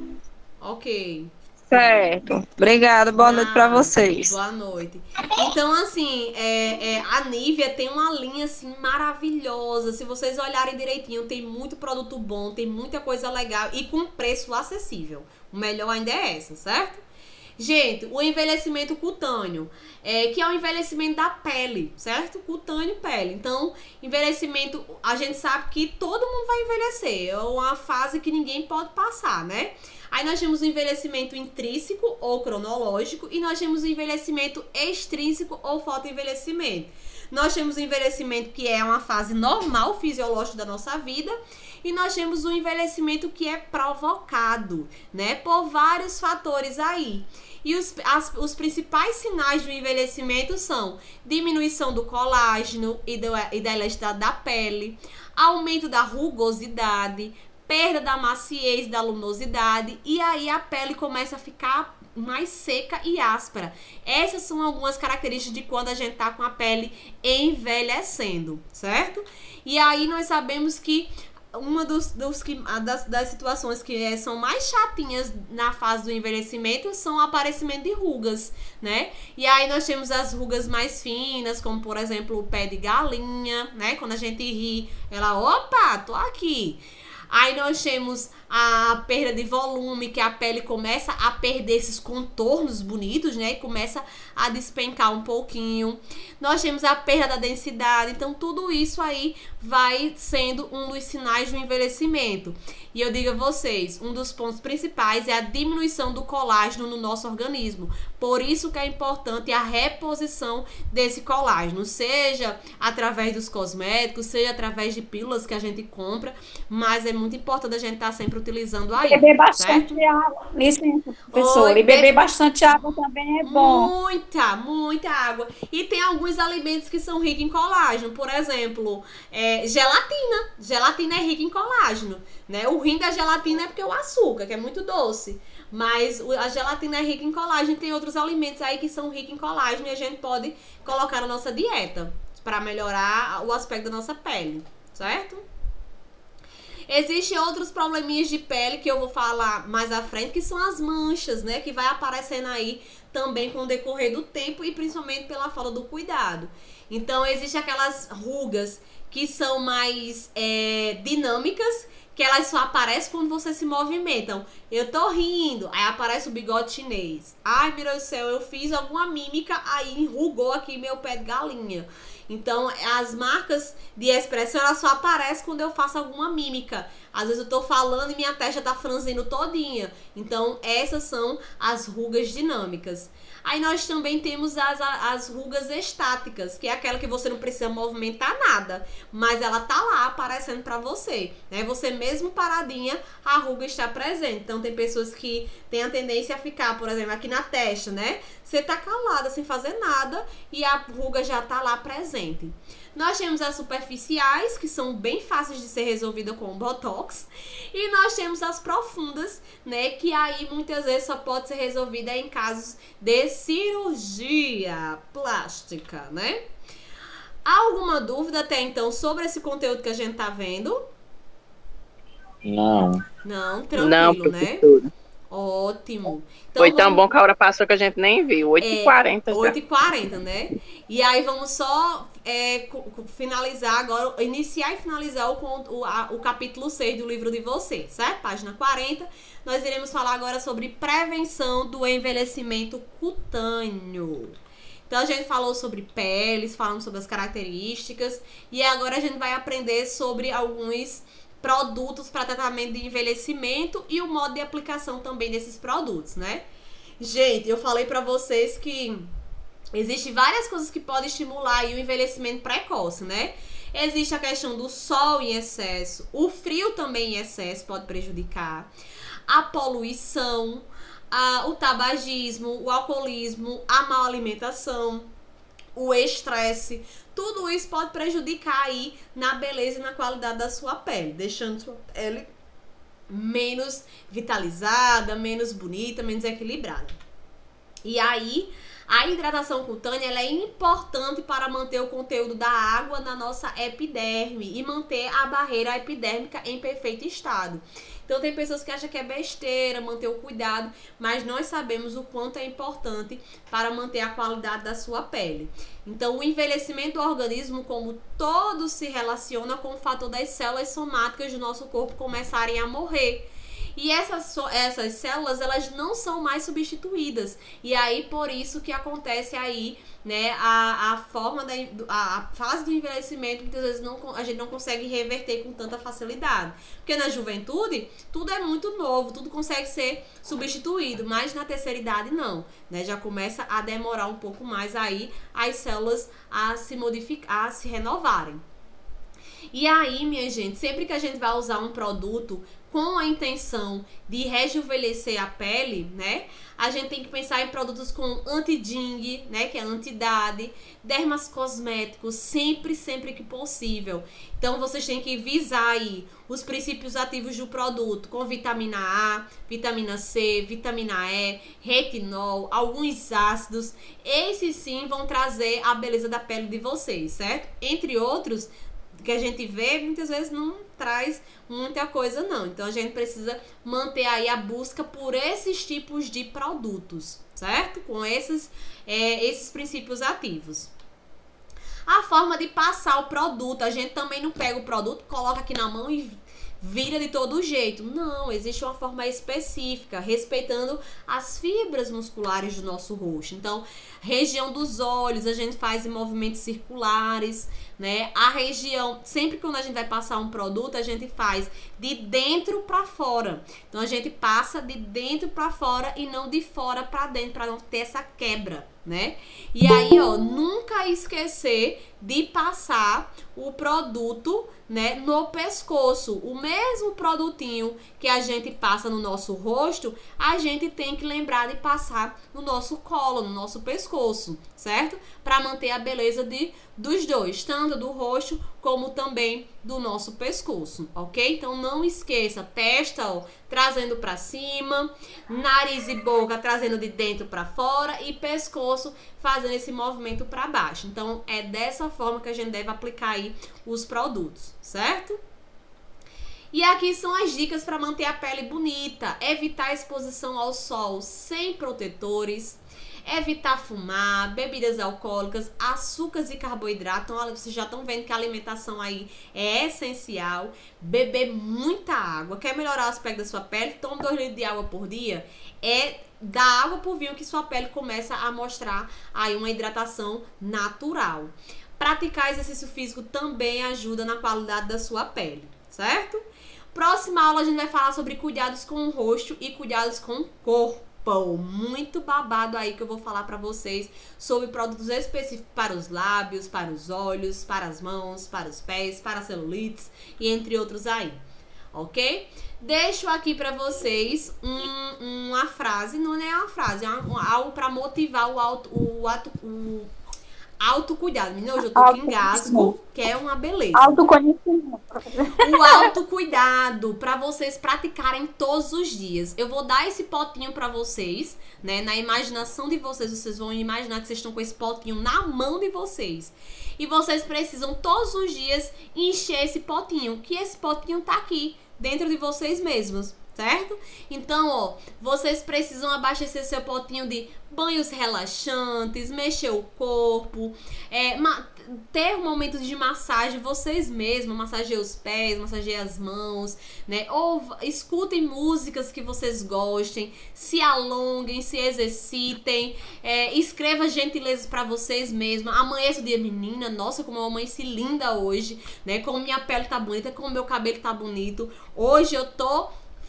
Ok. Certo. Obrigada. Boa noite pra vocês. Boa noite. Então, assim, é, é, a Nivea tem uma linha, assim, maravilhosa. Se vocês olharem direitinho, tem muito produto bom, tem muita coisa legal e com preço acessível. O melhor ainda é essa, certo? Gente, o envelhecimento cutâneo, é, que é o envelhecimento da pele, certo? Cutâneo e pele. Então, envelhecimento, a gente sabe que todo mundo vai envelhecer. É uma fase que ninguém pode passar, né? Aí nós temos o envelhecimento intrínseco ou cronológico e nós temos o envelhecimento extrínseco ou fotoenvelhecimento. Nós temos o envelhecimento que é uma fase normal fisiológica da nossa vida e nós temos o envelhecimento que é provocado, né, por vários fatores aí. E os, as, os principais sinais do envelhecimento são diminuição do colágeno e, do, e da elasticidade da pele, aumento da rugosidade, perda da maciez, da luminosidade, e aí a pele começa a ficar mais seca e áspera. Essas são algumas características de quando a gente tá com a pele envelhecendo, certo? E aí nós sabemos que uma dos, dos que, das, das situações que é, são mais chatinhas na fase do envelhecimento são o aparecimento de rugas, né? E aí nós temos as rugas mais finas, como por exemplo o pé de galinha, né? Quando a gente ri, ela, opa, tô aqui. Aí nós temos a perda de volume, que a pele começa a perder esses contornos bonitos, né? E começa a despencar um pouquinho. Nós temos a perda da densidade. Então, tudo isso aí vai sendo um dos sinais do envelhecimento. E eu digo a vocês, um dos pontos principais é a diminuição do colágeno no nosso organismo. Por isso que é importante a reposição desse colágeno, seja através dos cosméticos, seja através de pílulas que a gente compra, mas é muito importante a gente estar sempre utilizando aí. Beber bastante certo? água. Licença, professora. Oi, E beber be- bastante água também é bom. Muita, muita água. E tem alguns alimentos que são ricos em colágeno. Por exemplo, é, gelatina. Gelatina é rica em colágeno, né? O ruim da gelatina é porque é o açúcar, que é muito doce. Mas o- a gelatina é rica em colágeno. Tem outros alimentos aí que são ricos em colágeno e a gente pode colocar na nossa dieta para melhorar o aspecto da nossa pele, certo? Existem outros probleminhas de pele que eu vou falar mais à frente, que são as manchas, né? Que vai aparecendo aí também com o decorrer do tempo e principalmente pela falta do cuidado. Então, existem aquelas rugas que são mais é, dinâmicas, que elas só aparecem quando você se movimenta. Eu tô rindo, aí aparece o bigode chinês. Ai, meu Deus do céu, eu fiz alguma mímica, aí enrugou aqui meu pé de galinha. Então, as marcas de expressão, elas só aparecem quando eu faço alguma mímica. Às vezes eu tô falando e minha testa tá franzindo todinha. Então, essas são as rugas dinâmicas. Aí nós também temos as, as rugas estáticas, que é aquela que você não precisa movimentar nada, mas ela tá lá aparecendo pra você, né? Você mesmo paradinha, a ruga está presente. Então tem pessoas que têm a tendência a ficar, por exemplo, aqui na testa, né? Você tá calada sem fazer nada e a ruga já tá lá presente. Nós temos as superficiais, que são bem fáceis de ser resolvidas com o Botox. E nós temos as profundas, né? Que aí muitas vezes só pode ser resolvida em casos de cirurgia plástica, né? Há alguma dúvida até então sobre esse conteúdo que a gente tá vendo? Não. Não, tranquilo, Não, né? professora. Ótimo. Então, Foi tão vamos- bom que a hora passou que a gente nem viu. oito e quarenta já. oito e quarenta, né? E aí vamos só é, co- co- finalizar agora, iniciar e finalizar o, con- o, a- o capítulo seis do livro de você, certo? Página quarenta. Nós iremos falar agora sobre prevenção do envelhecimento cutâneo. Então a gente falou sobre peles, falamos sobre as características e agora a gente vai aprender sobre alguns produtos para tratamento de envelhecimento e o modo de aplicação também desses produtos, né? Gente, eu falei para vocês que existem várias coisas que podem estimular aí o envelhecimento precoce, né? Existe a questão do sol em excesso, o frio também em excesso pode prejudicar, a poluição, a, o tabagismo, o alcoolismo, a má alimentação, o estresse, tudo isso pode prejudicar aí na beleza e na qualidade da sua pele, deixando sua pele menos vitalizada, menos bonita, menos equilibrada. E aí, a hidratação cutânea ela é importante para manter o conteúdo da água na nossa epiderme e manter a barreira epidérmica em perfeito estado. Então tem pessoas que acham que é besteira manter o cuidado, mas nós sabemos o quanto é importante para manter a qualidade da sua pele. Então o envelhecimento do organismo, como todo, se relaciona com o fator das células somáticas do nosso corpo começarem a morrer. E essas, essas células, elas não são mais substituídas. E aí, por isso que acontece aí, né, a, a forma da a, a fase do envelhecimento, muitas vezes não, a gente não consegue reverter com tanta facilidade. Porque na juventude, tudo é muito novo, tudo consegue ser substituído, mas na terceira idade não, né? Já começa a demorar um pouco mais aí as células a se modificar, a se renovarem. E aí, minha gente, sempre que a gente vai usar um produto com a intenção de rejuvenescer a pele, né? A gente tem que pensar em produtos com anti-ding, né? Que é anti-idade, dermas cosméticos, sempre, sempre que possível. Então, vocês têm que visar aí os princípios ativos do produto com vitamina A, vitamina C, vitamina E, retinol, alguns ácidos. Esses sim vão trazer a beleza da pele de vocês, certo? Entre outros, que a gente vê, muitas vezes não traz muita coisa não. Então a gente precisa manter aí a busca por esses tipos de produtos, certo? Com esses, é, esses princípios ativos. A forma de passar o produto, a gente também não pega o produto, coloca aqui na mão e vira de todo jeito. Não, existe uma forma específica, respeitando as fibras musculares do nosso rosto. Então, região dos olhos, a gente faz em movimentos circulares, né? A região, sempre quando a gente vai passar um produto, a gente faz de dentro para fora. Então, a gente passa de dentro para fora e não de fora para dentro, para não ter essa quebra, né? E aí, ó, nunca esquecer de passar o produto, né, no pescoço. O mesmo produtinho que a gente passa no nosso rosto, a gente tem que lembrar de passar no nosso colo, no nosso pescoço, certo? Para manter a beleza de, dos dois, tanto do rosto como também do nosso pescoço, ok? Então não esqueça, testa, ó, trazendo para cima, nariz e boca trazendo de dentro para fora e pescoço fazendo esse movimento para baixo. Então é dessa forma que a gente deve aplicar aí os produtos, certo? E aqui são as dicas para manter a pele bonita: evitar a exposição ao sol sem protetores, evitar fumar, bebidas alcoólicas, açúcares e carboidratos. Então, olha, vocês já estão vendo que a alimentação aí é essencial. Beber muita água. Quer melhorar o aspecto da sua pele? Tome dois litros de água por dia. É da água por vinho que sua pele começa a mostrar aí uma hidratação natural. Praticar exercício físico também ajuda na qualidade da sua pele, certo? Próxima aula a gente vai falar sobre cuidados com o rosto e cuidados com o corpo. Muito babado aí que eu vou falar pra vocês sobre produtos específicos para os lábios, para os olhos, para as mãos, para os pés, para celulites e entre outros aí. Ok? Deixo aqui pra vocês um, uma frase, não é uma frase, é uma, algo pra motivar o auto, o, ato, o autocuidado. Menina, hoje eu tô aqui engasgo, que é uma beleza. Autoconhecimento. O autocuidado pra vocês praticarem todos os dias. Eu vou dar esse potinho pra vocês, né? Na imaginação de vocês, vocês vão imaginar que vocês estão com esse potinho na mão de vocês. E vocês precisam todos os dias encher esse potinho, que esse potinho tá aqui, dentro de vocês mesmos, certo? Então, ó, vocês precisam abastecer seu potinho de banhos relaxantes, mexer o corpo, é, ter momentos de massagem vocês mesmos, massagear os pés, massagear as mãos, né? Ou escutem músicas que vocês gostem, se alonguem, se exercitem, é, escreva gentilezas pra vocês mesmos. Amanheça o dia, menina, nossa, como eu amanheci linda hoje, né? Como minha pele tá bonita, como meu cabelo tá bonito. Hoje eu tô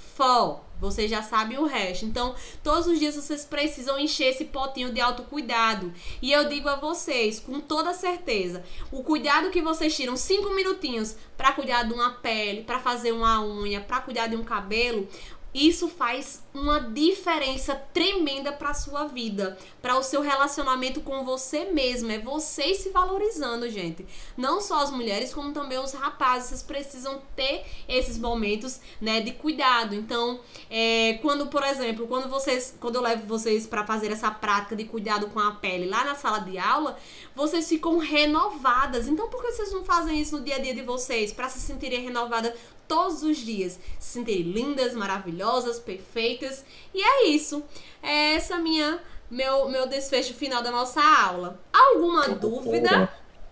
fó. Vocês já sabem o resto. Então, todos os dias vocês precisam encher esse potinho de autocuidado. E eu digo a vocês, com toda certeza, o cuidado que vocês tiram cinco minutinhos para cuidar de uma pele, para fazer uma unha, para cuidar de um cabelo, isso faz uma diferença tremenda para sua vida, para o seu relacionamento com você mesmo. É vocês se valorizando, gente. Não só as mulheres, como também os rapazes. Vocês precisam ter esses momentos, né, de cuidado. Então, é, quando, por exemplo, quando vocês, quando eu levo vocês para fazer essa prática de cuidado com a pele lá na sala de aula, vocês ficam renovadas. Então, por que vocês não fazem isso no dia a dia de vocês, para se sentirem renovadas todos os dias, se sentirem lindas, maravilhosas, perfeitas? E é isso. É essa minha meu meu desfecho final da nossa aula. Alguma dúvida?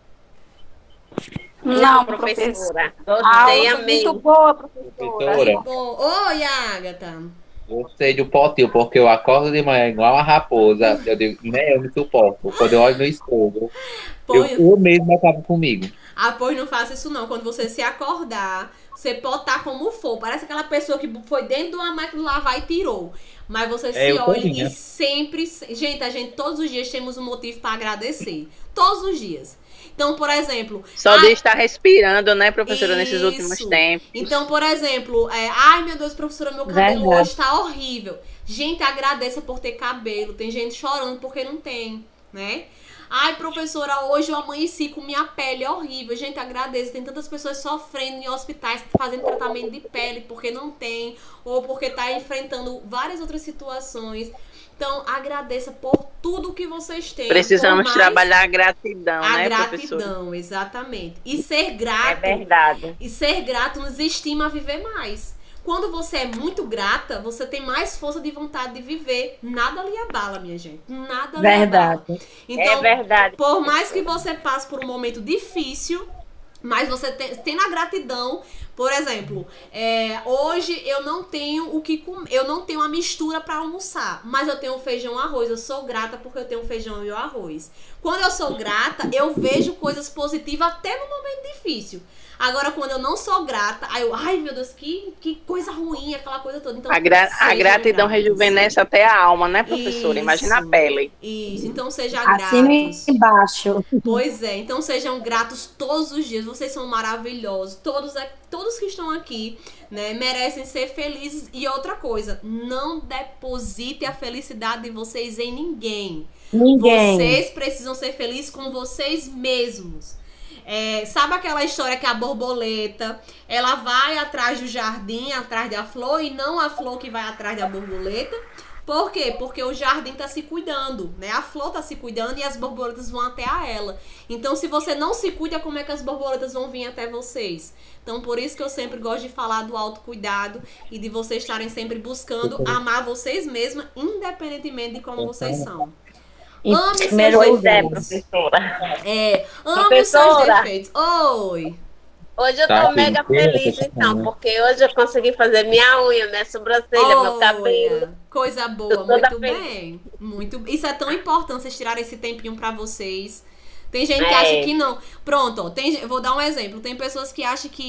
Não, professora. Gostei, amei. Muito boa, professora. Professora, Bom, oi, Agatha. gostei do potinho, porque eu acordo de manhã igual uma raposa. Eu digo, nem eu me suporto. Quando eu olho no espelho, eu, Põe- eu mesmo acabo comigo. Ah, pois não faça isso não. Quando você se acordar, você pode estar como for. Parece aquela pessoa que foi dentro de uma máquina de lavar e tirou. Mas você É, se eu olha todinha. e sempre... Gente, a gente todos os dias temos um motivo para agradecer. Todos os dias. Então, por exemplo... Só ai- de estar respirando, né, professora, nesses Isso. últimos tempos. Então, por exemplo, é, ai meu Deus, professora, meu cabelo Verdade. hoje tá horrível. Gente, agradeça por ter cabelo. Tem gente chorando porque não tem, né? Ai, professora, hoje eu amanheci com minha pele horrível. Gente, agradeça. Tem tantas pessoas sofrendo em hospitais, fazendo tratamento de pele porque não tem, ou porque tá enfrentando várias outras situações. Então, agradeça por tudo que vocês têm. Precisamos por mais trabalhar a gratidão, a né, professora? gratidão, exatamente. E ser É grato. verdade. E ser grato nos estima a viver mais. Quando você é muito grata, você tem mais força de vontade de viver. Nada lhe abala, minha gente. Nada lhe abala. Verdade. Então, É verdade. por mais que você passe por um momento difícil, mas você tem, tem a gratidão. Por exemplo, é, hoje eu não tenho o que comer, eu não tenho a mistura para almoçar, mas eu tenho feijão e arroz. Eu sou grata porque eu tenho feijão e o arroz. Quando eu sou grata, eu vejo coisas positivas até no momento difícil. Agora, quando eu não sou grata, aí eu, ai meu Deus, que, que coisa ruim, aquela coisa toda. Então, A, gra- a sejam gratidão gratos. rejuvenesce até a alma, né, professora? Isso. Imagina a pele. Isso, então seja Assina gratos. embaixo. Pois é, então sejam gratos todos os dias. Vocês são maravilhosos. Todos, a- todos que estão aqui, né, merecem ser felizes. E outra coisa, não deposite a felicidade de vocês em ninguém. Ninguém. Vocês precisam ser felizes com vocês mesmos. É, sabe aquela história que a borboleta, ela vai atrás do jardim, atrás da flor, e não a flor que vai atrás da borboleta? Por quê? Porque o jardim tá se cuidando, né? A flor tá se cuidando e as borboletas vão até a ela. Então, se você não se cuida, como é que as borboletas vão vir até vocês? Então, por isso que eu sempre gosto de falar do autocuidado e de vocês estarem sempre buscando amar vocês mesmas, independentemente de como vocês são. Em Ame seus primeiro Pois é, defeitos. professora. É, ame os seus Professora. defeitos. Oi. Hoje eu Tá, tô filho, mega filho, feliz, tá então, bom. porque hoje eu consegui fazer minha unha, minha sobrancelha, meu cabelo. Olha, coisa boa, Tô toda muito feliz. bem. Muito, isso é tão importante, vocês tirarem esse tempinho pra vocês. Tem gente que É. acha que não. Pronto, ó, tem, eu vou dar um exemplo. Tem pessoas que acham que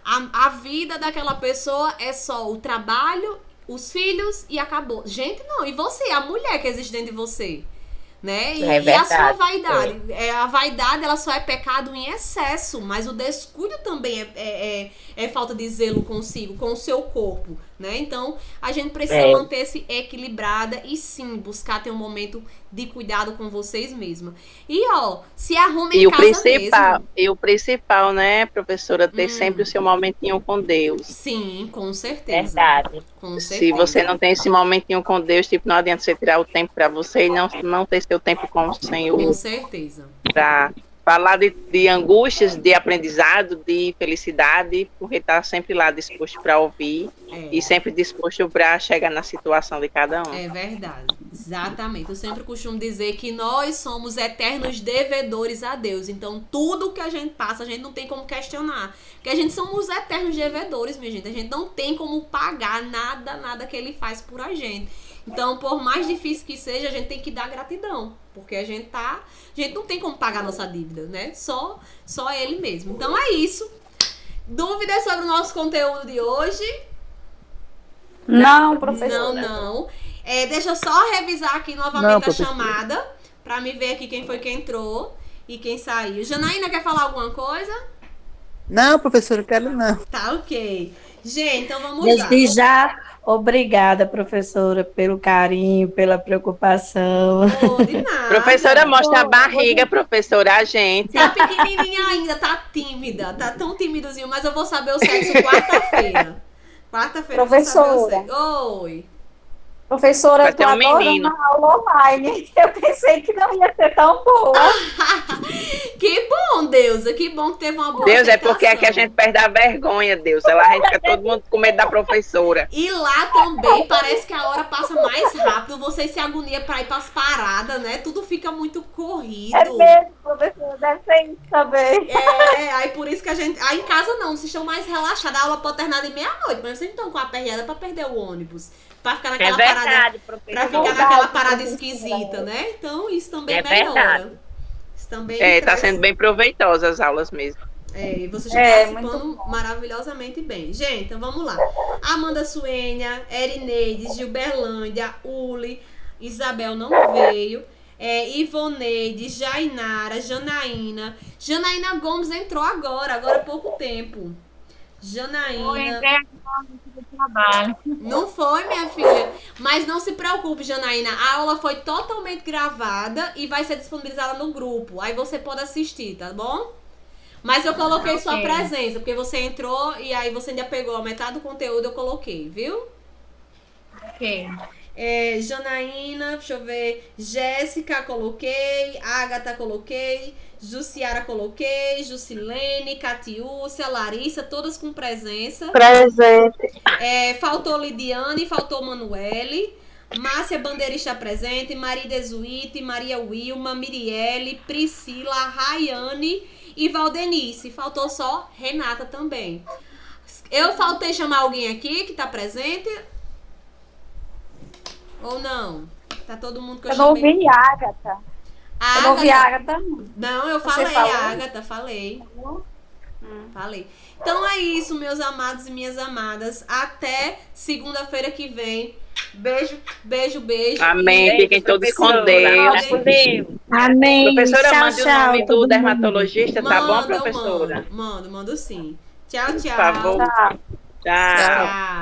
A, a vida daquela pessoa é só o trabalho, os filhos e acabou. Gente, não. E você, a mulher que existe dentro de você? Né? E, É e a sua verdade, vaidade. É. A vaidade, ela só é pecado em excesso, mas o descuido também é, é, é, é falta de zelo consigo, com o seu corpo, né? Então, a gente precisa É. manter-se equilibrada e sim, buscar ter um momento de cuidado com vocês mesmas. E, ó, se arrume E em o casa principal, mesmo. e o principal, né, professora, ter Hum. sempre o seu momentinho com Deus. Sim, com certeza. Verdade. Com Se certeza. você não tem esse momentinho com Deus, tipo, não adianta você tirar o tempo para você e não, não ter seu tempo com o Senhor. Com certeza. Para falar de, de angústias, de aprendizado, de felicidade, porque está sempre lá disposto para ouvir É. e sempre disposto para chegar na situação de cada um. É verdade, exatamente. Eu sempre costumo dizer que nós somos eternos devedores a Deus. Então, tudo que a gente passa, a gente não tem como questionar. Porque a gente somos eternos devedores, minha gente. A gente não tem como pagar nada, nada que Ele faz por a gente. Então, por mais difícil que seja, a gente tem que dar gratidão. Porque a gente tá... A gente não tem como pagar nossa dívida, né? Só, só Ele mesmo. Então, é isso. Dúvidas sobre o nosso conteúdo de hoje? Não, professora. Não, não. É, deixa eu só revisar aqui novamente Não, a professora. chamada, pra me ver aqui quem foi que entrou e quem saiu. Janaína, quer falar alguma coisa? Não, professora, quero não. Tá, ok. Gente, então vamos lá. Desde já, obrigada, professora, pelo carinho, pela preocupação. Oh, de nada. Professora, mostra a Ô, barriga, professora, a gente. Tá pequenininha ainda, tá tímida, tá tão tímidozinho, mas eu vou saber o sexo quarta-feira. Quarta-feira eu vou saber o Professora. sexo. Oi. Professora, Vai eu tô ter um adorando menino. a aula online. Eu pensei que não ia ser tão boa. Que bom, Deusa, que bom que teve uma boa Deus, é porque aceitação. aqui a gente perde a vergonha, Deus. Ela, a gente fica todo mundo com medo da professora. E lá também parece que a hora passa mais rápido, vocês se agoniam pra ir pras paradas, né? Tudo fica muito corrido. É mesmo, professora, deve ser isso também. É, aí por isso que a gente. Aí em casa não, vocês estão mais relaxados. A aula pode terminar de meia-noite, mas vocês não estão com a perreada pra perder o ônibus. Pra ficar naquela É parada. verdade, Pra professora. ficar Verdade, naquela parada professora. esquisita, né? Então isso também É melhora. verdade. Isso também É, tá traz- sendo bem proveitosa as aulas mesmo. É, e vocês estão É, participando maravilhosamente bem. Gente, então vamos lá. Amanda Suênia, Erineide, Gilberlândia, Uli, Isabel não veio. É, Ivoneide, Jainara, Janaína. Janaína Gomes entrou agora, agora há pouco tempo. Janaína. Não foi, minha filha. Mas não se preocupe, Janaína. A aula foi totalmente gravada e vai ser disponibilizada no grupo. Aí você pode assistir, tá bom? Mas eu coloquei Ok. sua presença, porque você entrou e aí você ainda pegou a metade do conteúdo, eu coloquei, viu? Ok. É, Janaína, deixa eu ver. Jéssica, coloquei. Agatha, coloquei. Jussiara, coloquei. Jusilene, Catiúcia, Larissa, todas com presença. Presente. É, faltou Lidiane, faltou Manuele. Márcia Bandeira está presente. Maria Desuíte, Maria Wilma, Miriele, Priscila, Rayane e Valdenice. Faltou só Renata também. Eu faltei chamar alguém aqui que tá presente? Ou não? Tá todo mundo que eu, Eu não chamei. ouvi a Agatha. A Eu não ouvi a Agatha- Agatha. não. Não, eu Você falei, falou? Agatha, falei. Falei. Então é isso, meus amados e minhas amadas. Até segunda-feira que vem. Beijo, beijo, beijo. Amém. E- Fiquem todos com Professora, Deus. com Deus. Amém. Professora, Tchau, mande o tchau, nome do todo mundo. dermatologista, tá bom, Manda, eu professora? Mando, mando, mando sim. Tchau, tchau. Por favor. Tá. Tchau. Tchau.